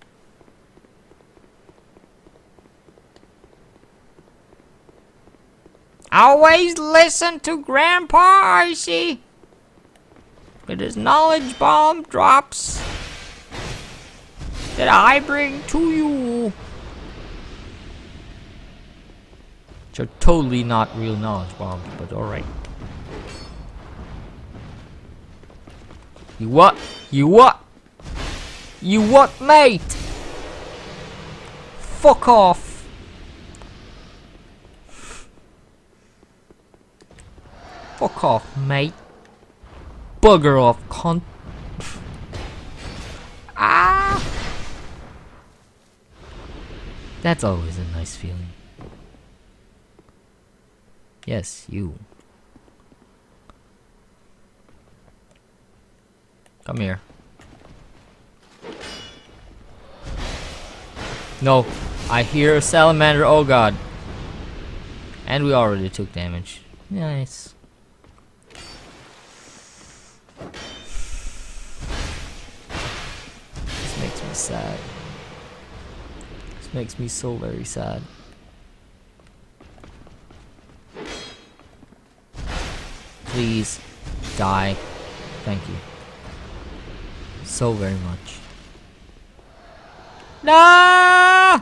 Always listen to Grandpa Icy. It is knowledge bomb drops that I bring to you. Which are totally not real knowledge bombs, but alright. You what? You what? You what, mate? Fuck off. Fuck off, mate. Bugger off, cunt. Ah! That's always a nice feeling. Yes, you. Come here. No, I hear a salamander. Oh god. And we already took damage. Nice. This makes me sad. This makes me so very sad. Please die. Thank you. So very much. No!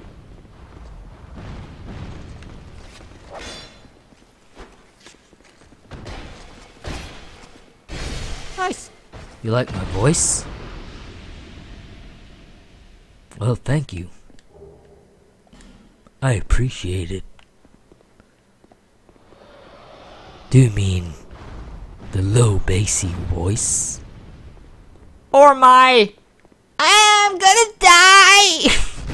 Nice. You like my voice? Well, thank you. I appreciate it. Do you mean the low bassy voice? Or my I'm gonna die!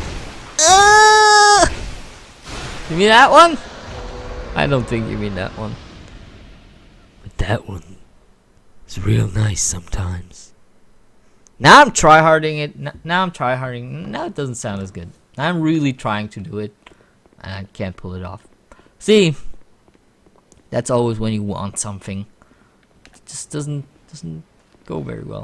uh! You mean that one? I don't think you mean that one. But that one is real nice sometimes. Now I'm tryharding it. N now I'm tryharding. Now it doesn't sound as good. I'm really trying to do it. and I can't pull it off. See, that's always when you want something. It just doesn't doesn't go very well.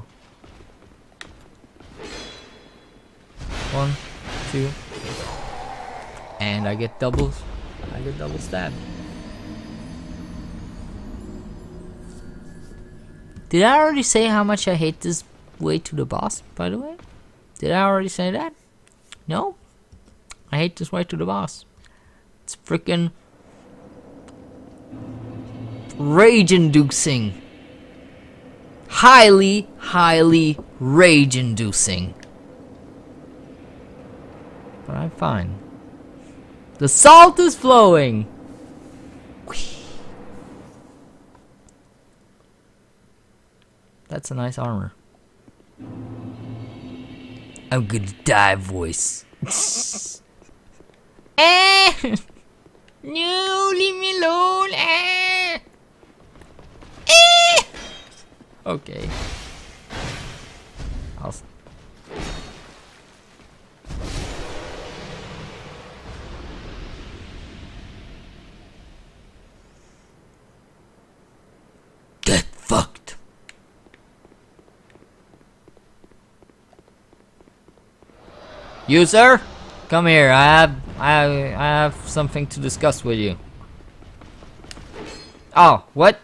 One, two, and I get doubles. I get double stabbed. Did I already say how much I hate this way to the boss, by the way? Did I already say that? No? I hate this way to the boss. It's freaking rage-inducing. Highly, highly rage-inducing. But I'm fine. The salt is flowing! That's a nice armor. I'm gonna die, voice. Eh! No, leave me alone. Eh! Eh! Okay. I'll. Get fucked. You, sir? Come here. I have I I have something to discuss with you. Oh, what?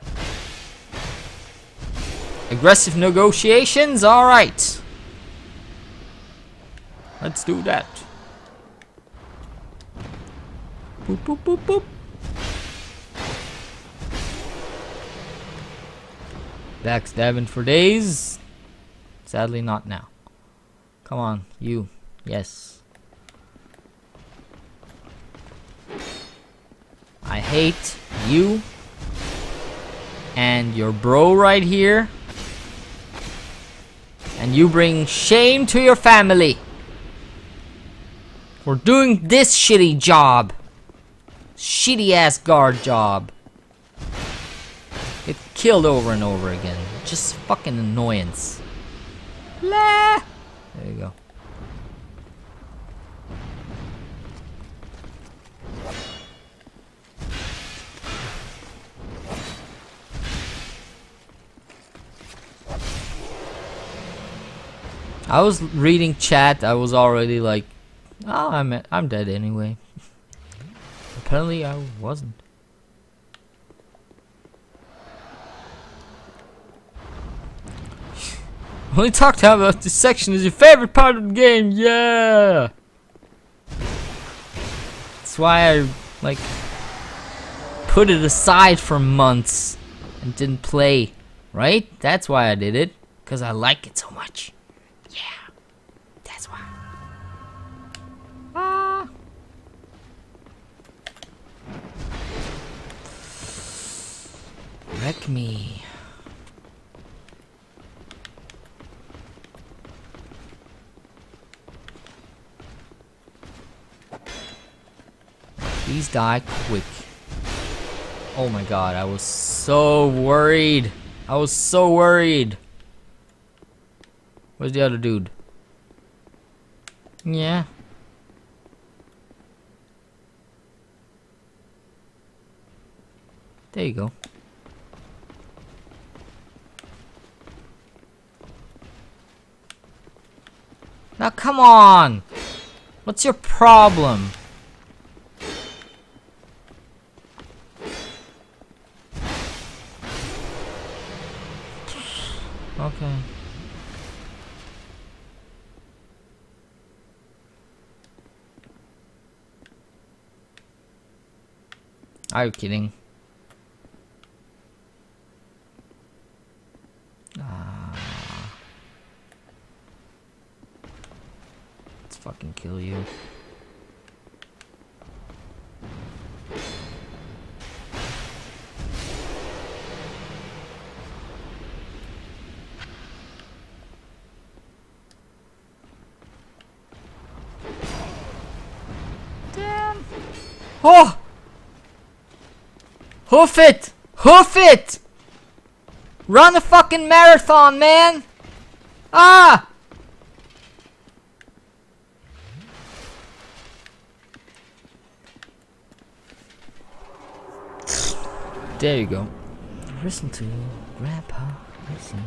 Aggressive negotiations? All right. Let's do that. Boop boop boop boop. Backstabbing for days. Sadly, not now. Come on, you. Yes. I hate you and your bro right here. And you bring shame to your family for doing this shitty job. Shitty ass guard job. Get killed over and over again. Just fucking annoyance. La. There you go. I was reading chat. I was already like, oh, I'm I'm dead anyway. Apparently, I wasn't. Only talked about this section is your favorite part of the game. Yeah. That's why I like put it aside for months and didn't play. Right? That's why I did it. Because I like it so much. Yeah, that's why. Ah. Wreck me. Please die quick. Oh my god, I was so worried. I was so worried. Where's the other dude? Yeah. There you go. Now come on! What's your problem? Okay. Are you kidding? Ah. Let's fucking kill you. Damn. Oh! Hoof it! Hoof it! Run a fucking marathon, man! Ah! There you go. Listen to Grandpa. Listen.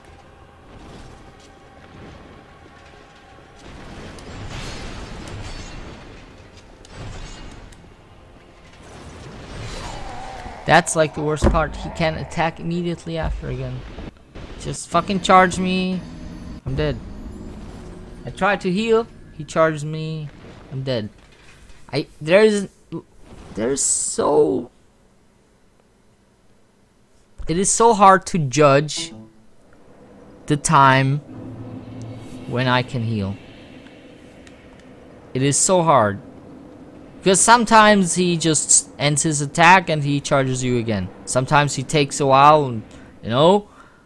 That's like the worst part. He can't attack immediately after again. Just fucking charge me. I'm dead. I tried to heal. He charged me. I'm dead. I there's there's so it is so hard to judge the time when I can heal. It is so hard. Because sometimes he just ends his attack and he charges you again. Sometimes he takes a while and, you know,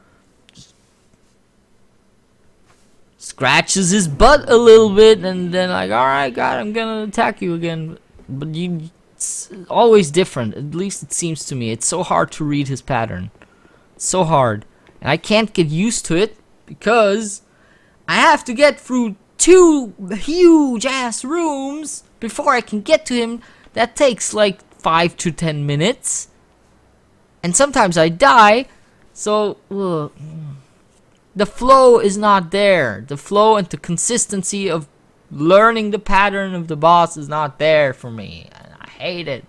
scratches his butt a little bit and then like, alright, God, I'm gonna attack you again. But you, it's always different. At least it seems to me. It's so hard to read his pattern. It's so hard. And I can't get used to it because I have to get through two huge ass rooms before I can get to him. That takes like five to ten minutes. And sometimes I die. So, ugh. The flow is not there. The flow and the consistency of learning the pattern of the boss is not there for me. And I hate it.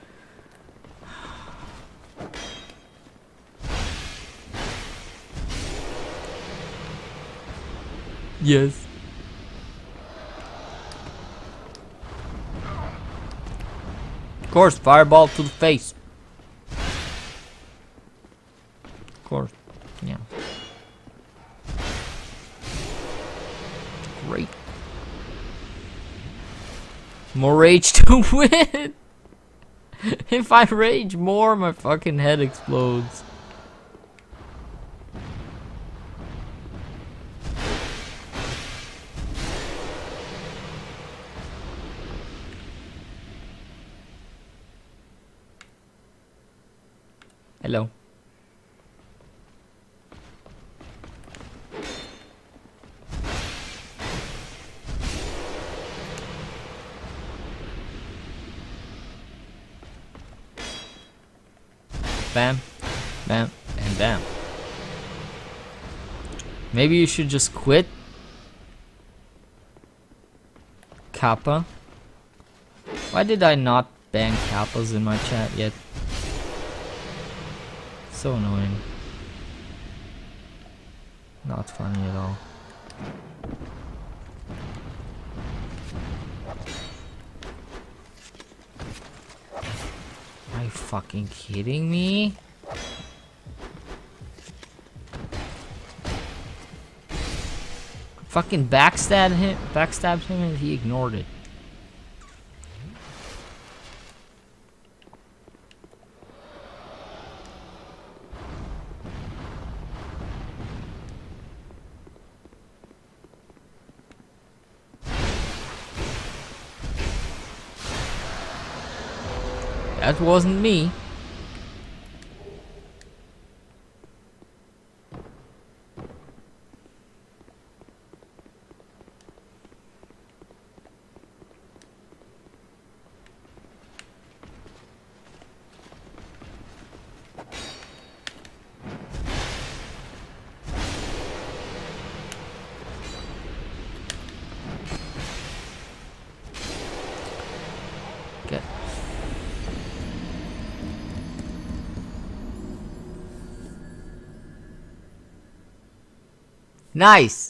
Yes. Of course, fireball to the face. Of course, yeah. Great. More rage to win. If I rage more, my fucking head explodes. Hello. Bam, bam, and bam. Maybe you should just quit. Kappa. Why did I not ban Kappas in my chat yet? So annoying. Not funny at all. Are you fucking kidding me? Fucking backstabbed him, backstabbed him and he ignored it. That wasn't me. Get. Nice.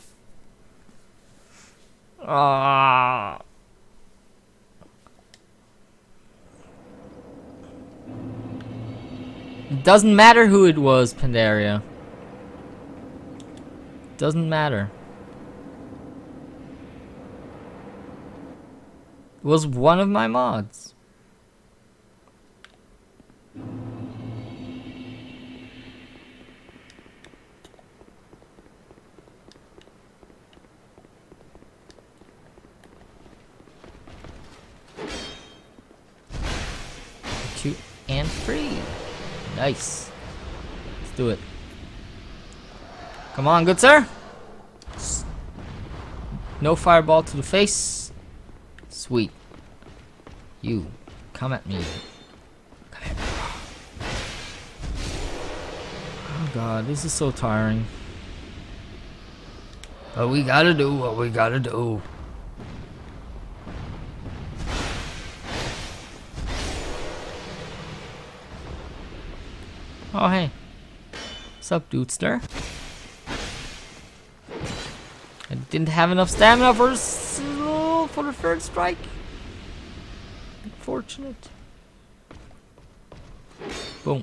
Ah. It doesn't matter who it was, Pandaria. Doesn't matter. It was one of my mods. Two and three. Nice. Let's do it. Come on, good sir. No fireball to the face. Sweet. You, come at me. Come here. Oh god, this is so tiring. But we gotta do what we gotta do. Oh hey. What's up, dudester? I didn't have enough stamina for s- for the third strike. Unfortunate. Boom.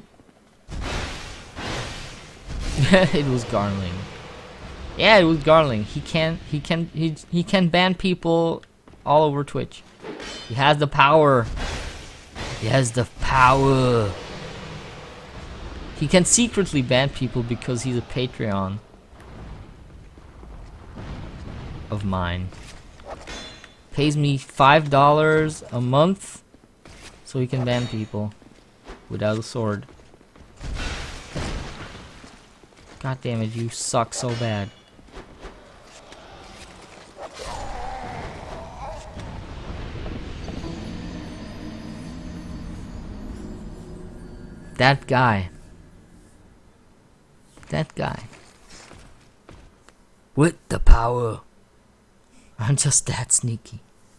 It was Garling. Yeah, it was Garling. He can he can he he can ban people all over Twitch. He has the power. He has the power. He can secretly ban people because he's a Patreon of mine. Pays me five dollars a month so he can ban people without a sword. God damn it, you suck so bad. That guy. That guy. With the power. I'm just that sneaky.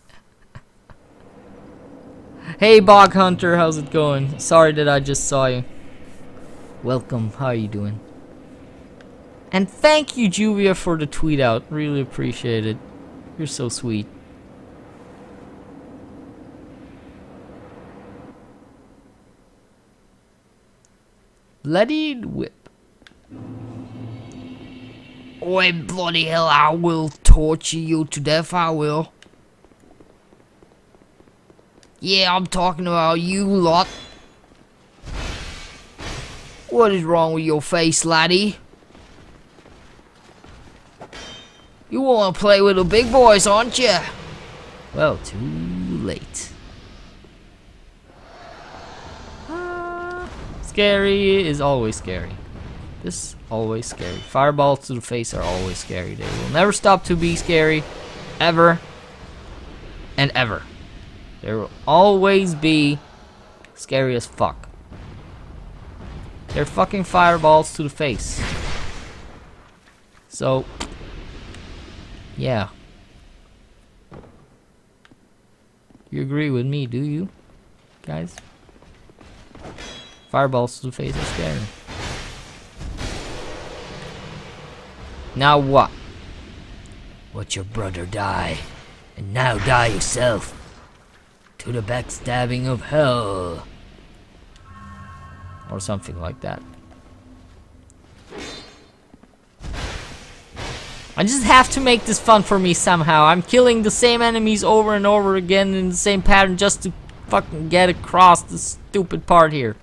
Hey Bog Hunter, how's it going? Sorry that I just saw you. Welcome, how are you doing? And thank you Juvia for the tweet out, really appreciate it. You're so sweet. Bloodied whip. Oi, bloody hell, I will torture you to death, I will. Yeah, I'm talking about you lot. What is wrong with your face, laddie? You wanna play with the big boys, aren't you? Well, too late. Uh, scary is always scary. This is always scary. Fireballs to the face are always scary. They will never stop to be scary. Ever. And ever. There will always be scary as fuck. They're fucking fireballs to the face. So, yeah. You agree with me, do you? Guys? Fireballs to the face are scary. Now what? Watch your brother die. And now die yourself. To the backstabbing of hell. Or something like that. I just have to make this fun for me somehow. I'm killing the same enemies over and over again in the same pattern just to fucking get across the stupid part here.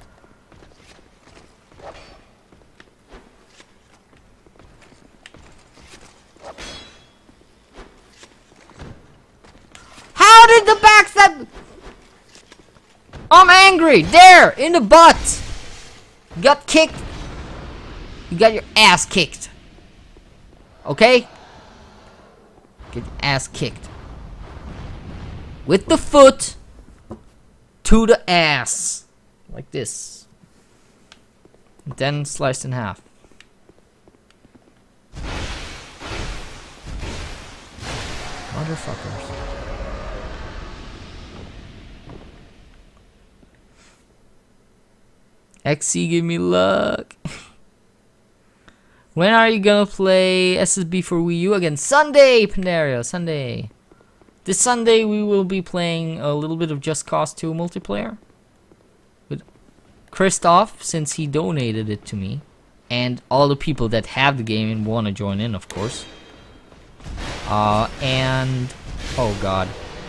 How did the backstab... I'm angry! There! In the butt! You got kicked. You got your ass kicked. Okay? Get your ass kicked. With the foot to the ass. Like this. And then sliced in half. Motherfuckers. X C, give me luck. When are you gonna play S S B for Wii U again? Sunday, Pandaria, Sunday. This Sunday we will be playing a little bit of Just Cause two multiplayer. With Christoph, since he donated it to me. And all the people that have the game and want to join in, of course. Uh, and... Oh god.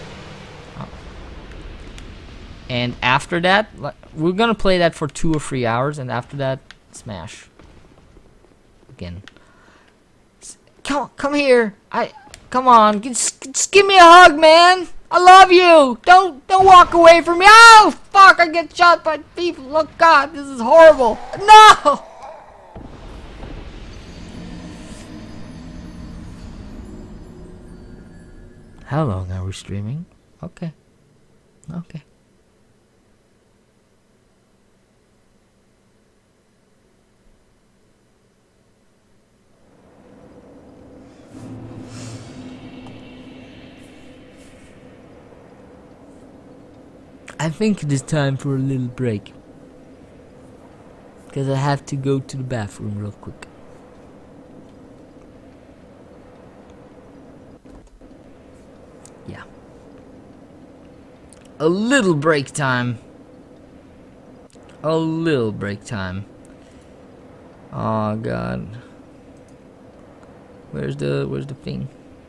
And after that, we're gonna play that for two or three hours, and after that, Smash. Again. Come, come here. I, come on. Just, just give me a hug, man. I love you. Don't, don't walk away from me. Oh, fuck! I get shot by people. Look, God, this is horrible. No. How long are we streaming? Okay. Okay. I think it is time for a little break. Because I have to go to the bathroom real quick. Yeah. A little break time. A little break time. Oh god. Where's the where's the thing?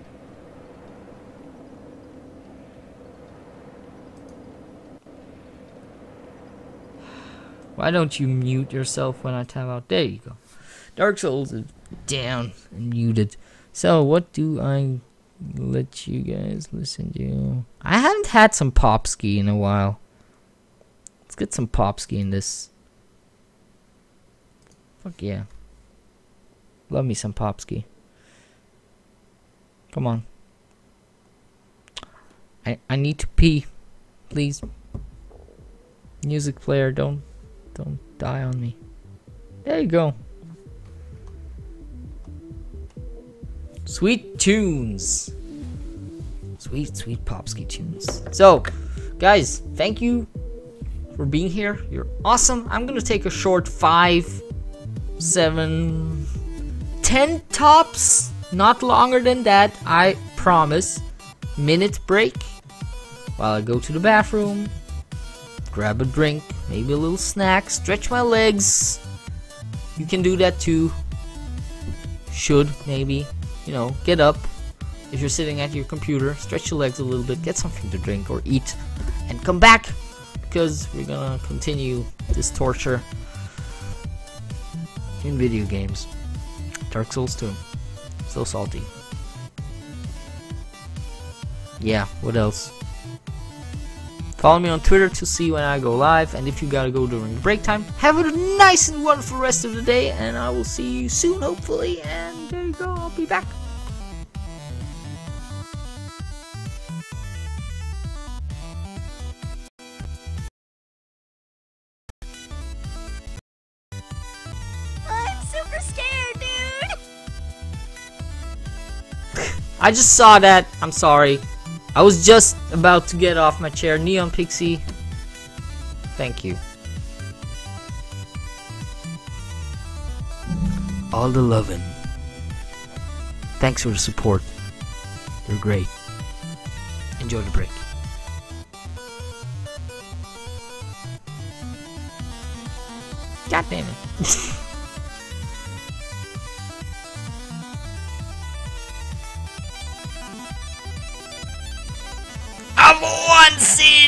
Why don't you mute yourself when I time out? There you go. Dark Souls is down and muted. So what do I let you guys listen to? I haven't had some Popsky in a while. Let's get some Popsky in this. Fuck yeah. Love me some Popsky. Come on. I I need to pee. Please. Music player, don't don't die on me. There you go. Sweet tunes. Sweet, sweet Popsky tunes. So, guys, thank you for being here. You're awesome. I'm gonna take a short five, seven, ten tops. Not longer than that, I promise. Minute break while I go to the bathroom, grab a drink, maybe a little snack, stretch my legs. You can do that too. Should, maybe. You know, get up. If you're sitting at your computer, stretch your legs a little bit, get something to drink or eat, and come back, because we're gonna continue this torture in video games. Dark Souls two. So salty. Yeah, what else? Follow me on Twitter to see when I go live, and if you gotta go during break time, have a nice and wonderful rest of the day, and I will see you soon, hopefully, and there you go, I'll be back. I'm super scared, dude! I just saw that, I'm sorry. I was just about to get off my chair. Neon Pixie, thank you. All the lovin'. Thanks for the support. You're great. Enjoy the break. God damn it. I'm one scene.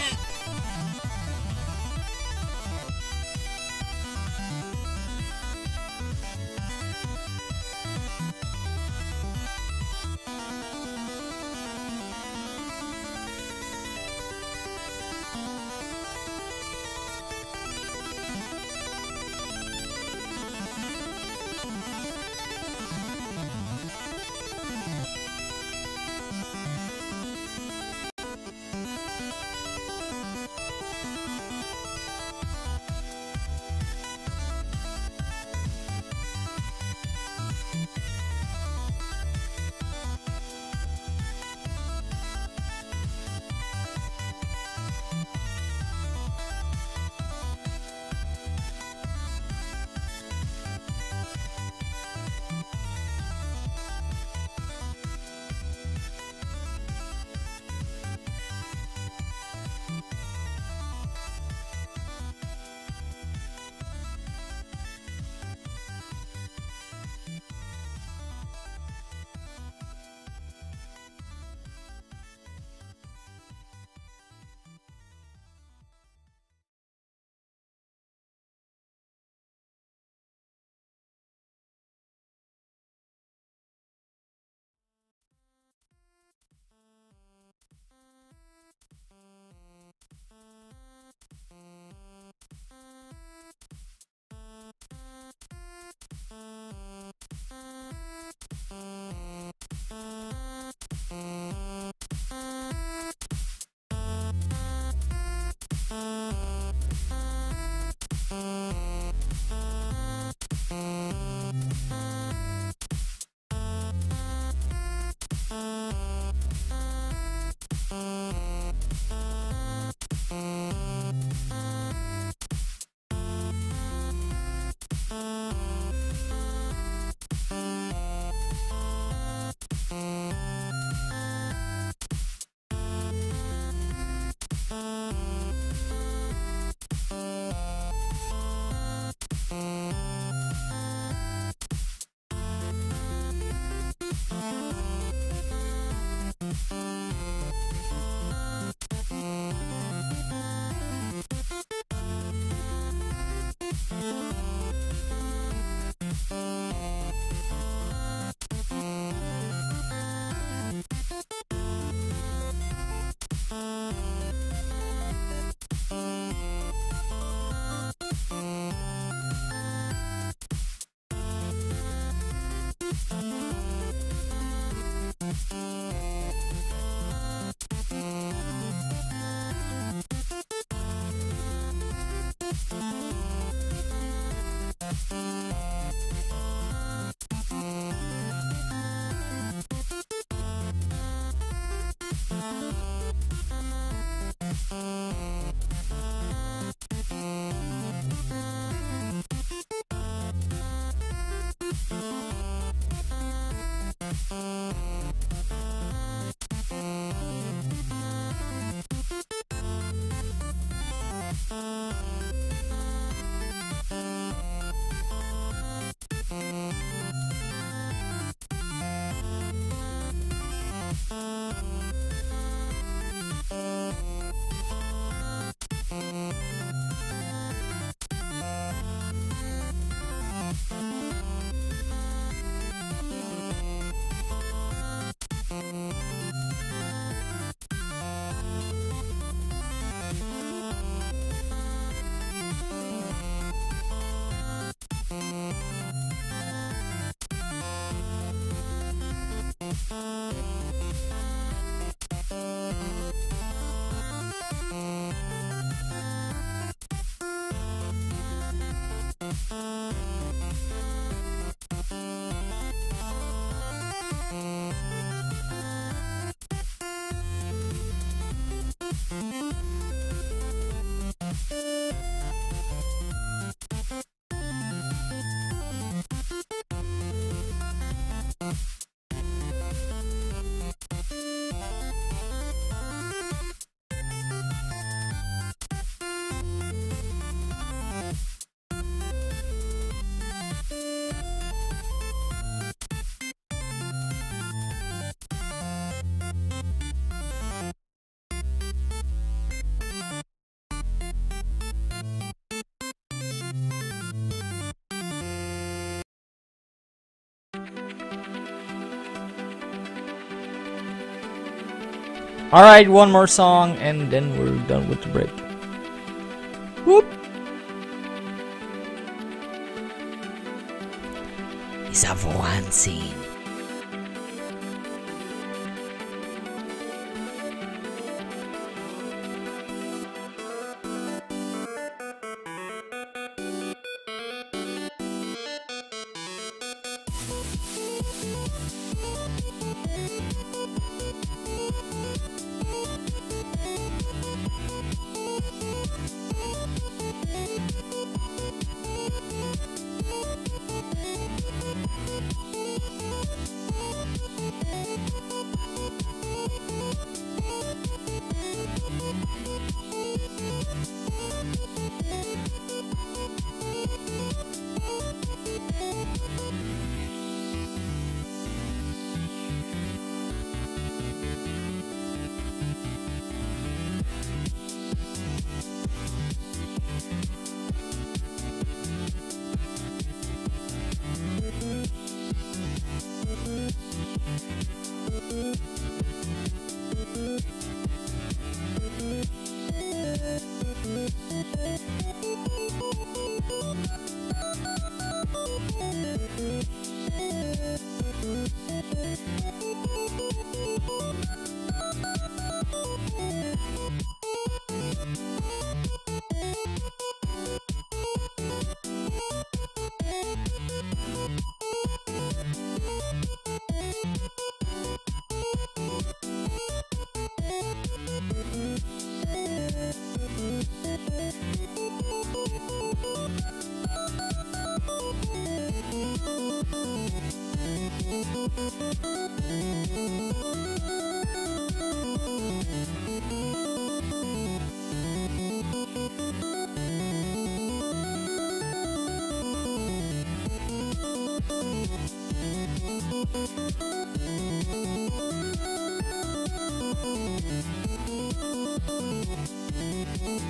Alright, one more song and then we're done with the break. Whoop! Isa one scene.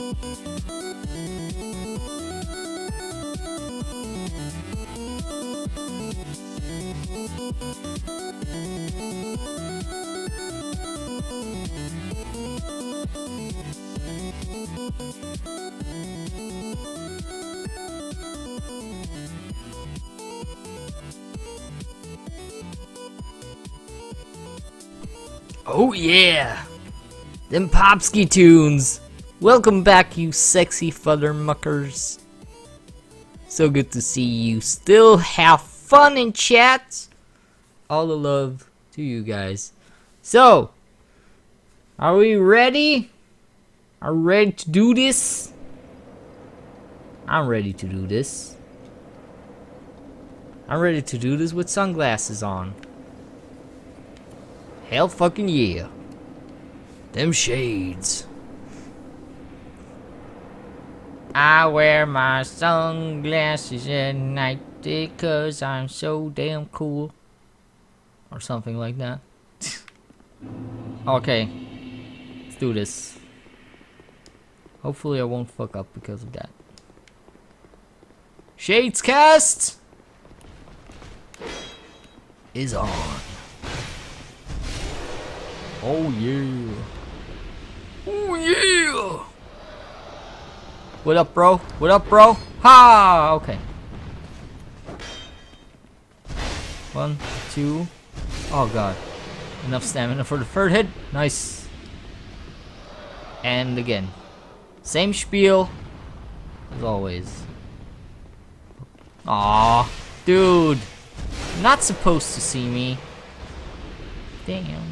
Oh yeah! Them Popsky tunes! Welcome back, you sexy futtermuckers. So good to see you still have fun in chat. All the love to you guys. So, are we ready? Are we ready to do this? I'm ready to do this. I'm ready to do this with sunglasses on. Hell fucking yeah. Them shades. I wear my sunglasses at night because I'm so damn cool. Or something like that. Okay. Let's do this. Hopefully I won't fuck up because of that. Shades cast is on. Oh yeah. Oh yeah. What up, bro? What up, bro? Ha! Okay. One, two. Oh god. Enough stamina for the third hit. Nice. And again. Same spiel as always. Aw, dude. You're not supposed to see me. Damn.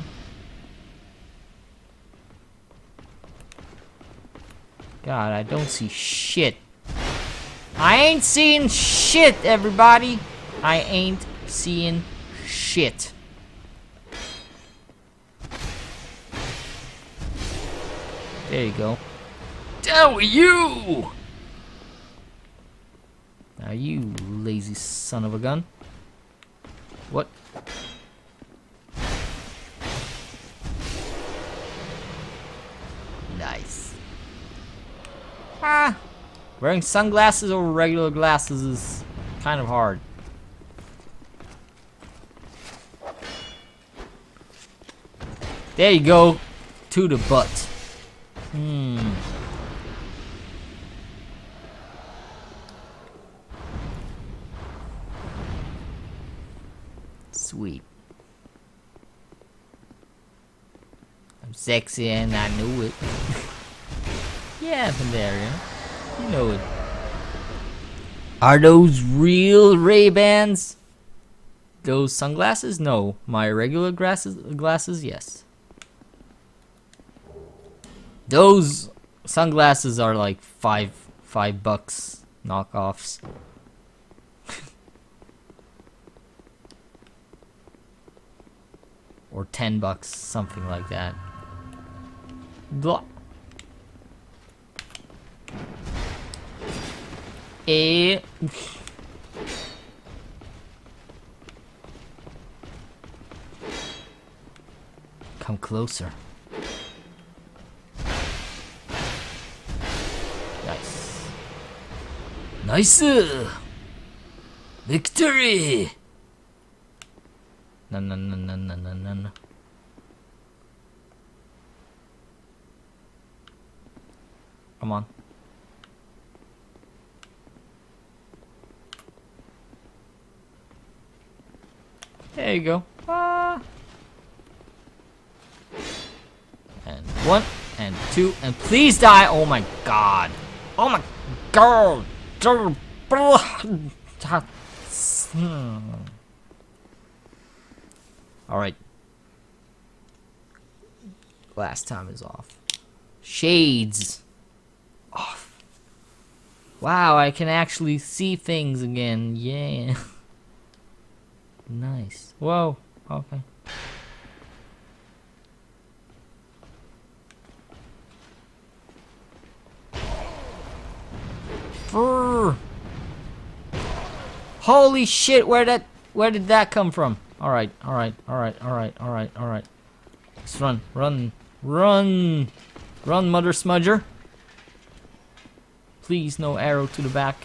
God, I don't see shit. I ain't seeing shit, everybody. I ain't seeing shit. There you go. Down with you! Now you lazy son of a gun. What? Nice. Ah! Wearing sunglasses over regular glasses is kind of hard. There you go. To the butt. Hmm. Sweet. I'm sexy and I knew it. Yeah, Pandaria. You know it. Are those real Ray-Bans? Those sunglasses? No. My regular glasses, glasses, yes. Those sunglasses are like five, five bucks knockoffs. Or ten bucks, something like that. Blah. Eh. Come closer. Nice. Nice. Victory. No, no, no, no, no, no, no, no. Come on. There you go. Ah. And one, and two, and please die. Oh my god. Oh my god. Alright. Last time is off. Shades. Off. Wow, I can actually see things again. Yeah. Nice. Whoa. Okay. Brr. Holy shit, where that where did that come from? Alright, alright, alright, alright, alright, alright. Let's run, run, run, run, Mother Smudger. Please, no arrow to the back.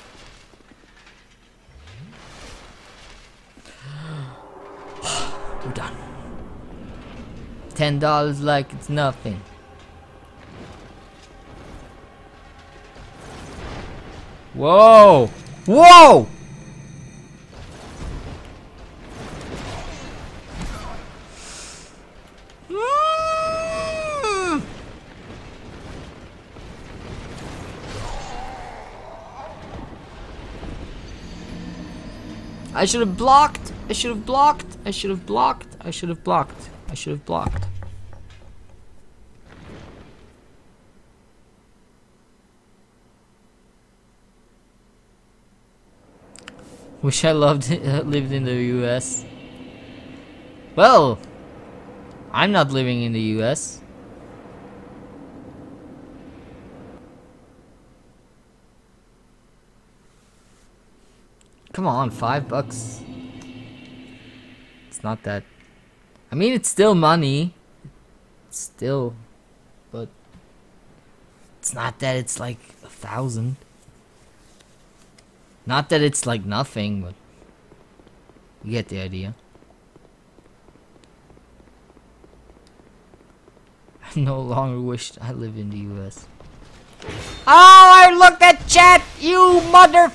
We're done. Ten dollars like it's nothing. Whoa! Whoa! Mm. I should have blocked. I should have blocked. I should have blocked. I should have blocked. I should have blocked. Wish I loved it, lived in the U S. Well, I'm not living in the U S. Come on, five bucks. It's not that. I mean, it's still money. It's still, but it's not that it's like a thousand. Not that it's like nothing, but you get the idea. I no longer wish I lived in the U S. Oh, I looked at chat, you mother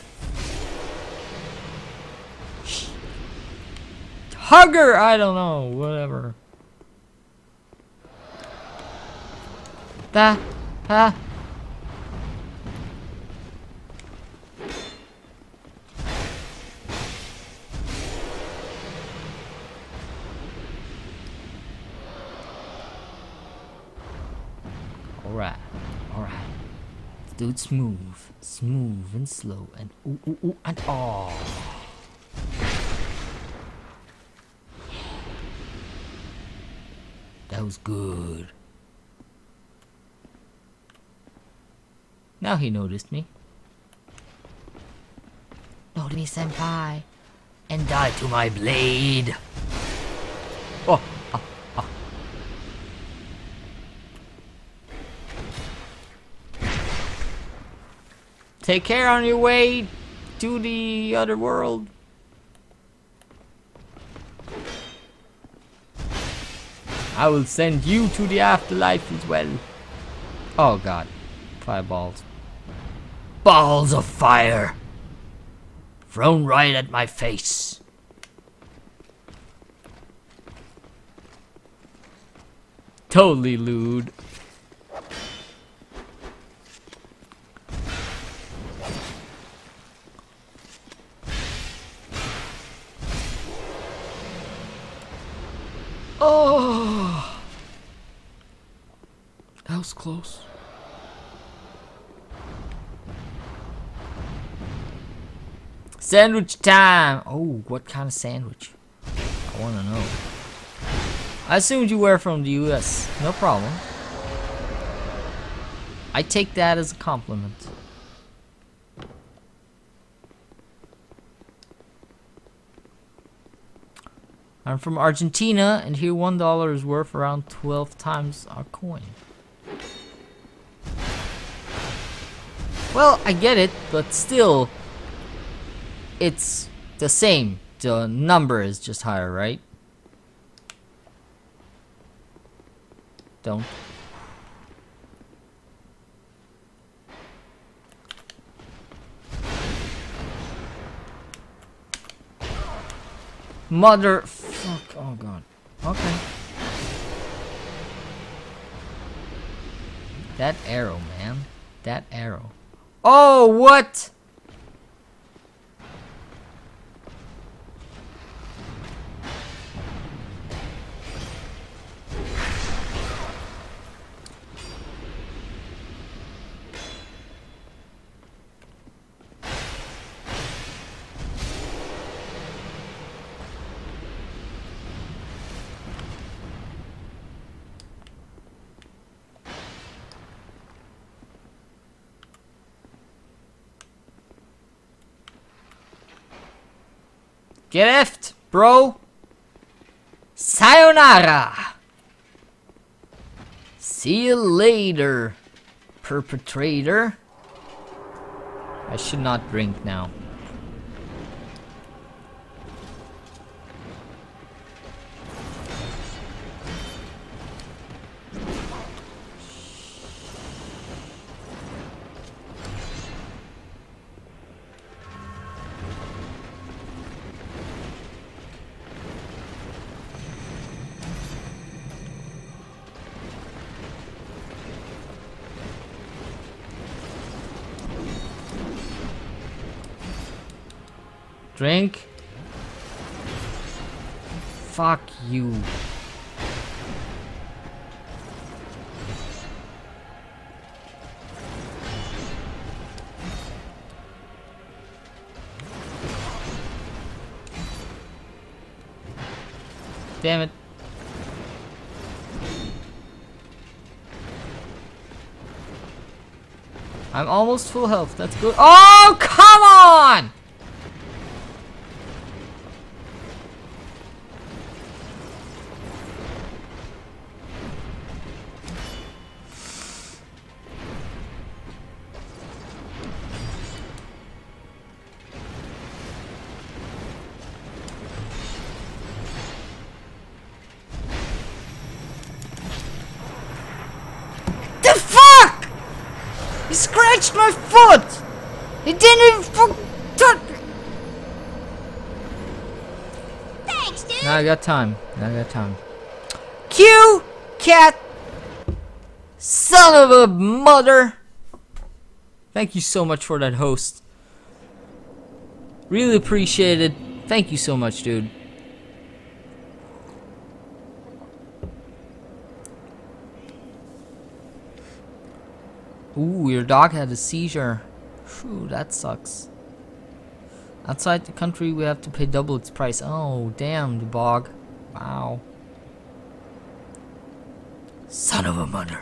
hugger. I don't know, whatever. Da, ha. Alright, alright. Let's do it smooth, smooth and slow, and ooh, ooh, ooh, and oh. That was good. Now he noticed me. Notice me, senpai, and die to my blade. Oh. Take care on your way to the other world. I will send you to the afterlife as well. Oh god. Fireballs. Balls of fire. Thrown right at my face. Totally lewd. Oh, that was close. Sandwich time. Oh, what kind of sandwich? I want to know. I assumed you were from the U S. No problem. I take that as a compliment. I'm from Argentina, and here one dollar is worth around twelve times our coin. Well, I get it, but still, it's the same. The number is just higher, right? Don't. Mother fuck, oh god. Okay. That arrow, man. That arrow. Oh, what? Get effed, bro. Sayonara. See you later, perpetrator. I should not drink now. Drink. Fuck you. Damn it. I'm almost full health. That's good. Oh, come on! He scratched my foot! He didn't even fuck touch. Thanks, dude. Now I got time. Now I got time. Q cat son of a mother. Thank you so much for that host. Really appreciate it. Thank you so much, dude. Ooh, your dog had a seizure. Phew, that sucks. Outside the country, we have to pay double its price. Oh, damn, the bog. Wow. Son of a mother.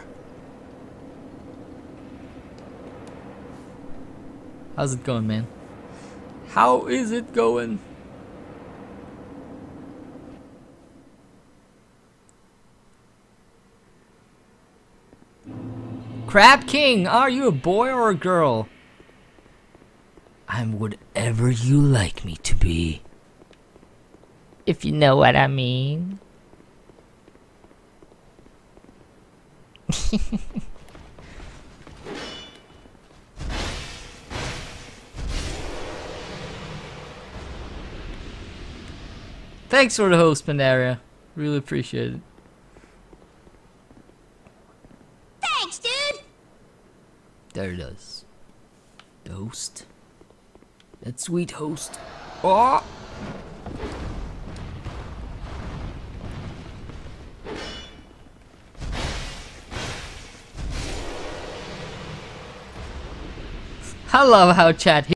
How's it going, man? How is it going? Crab King, are you a boy or a girl? I'm whatever you like me to be. If you know what I mean. Thanks for the host, Pandaria. Really appreciate it. Thanks, dude. There it is. The host. That sweet host. Oh! I love how chat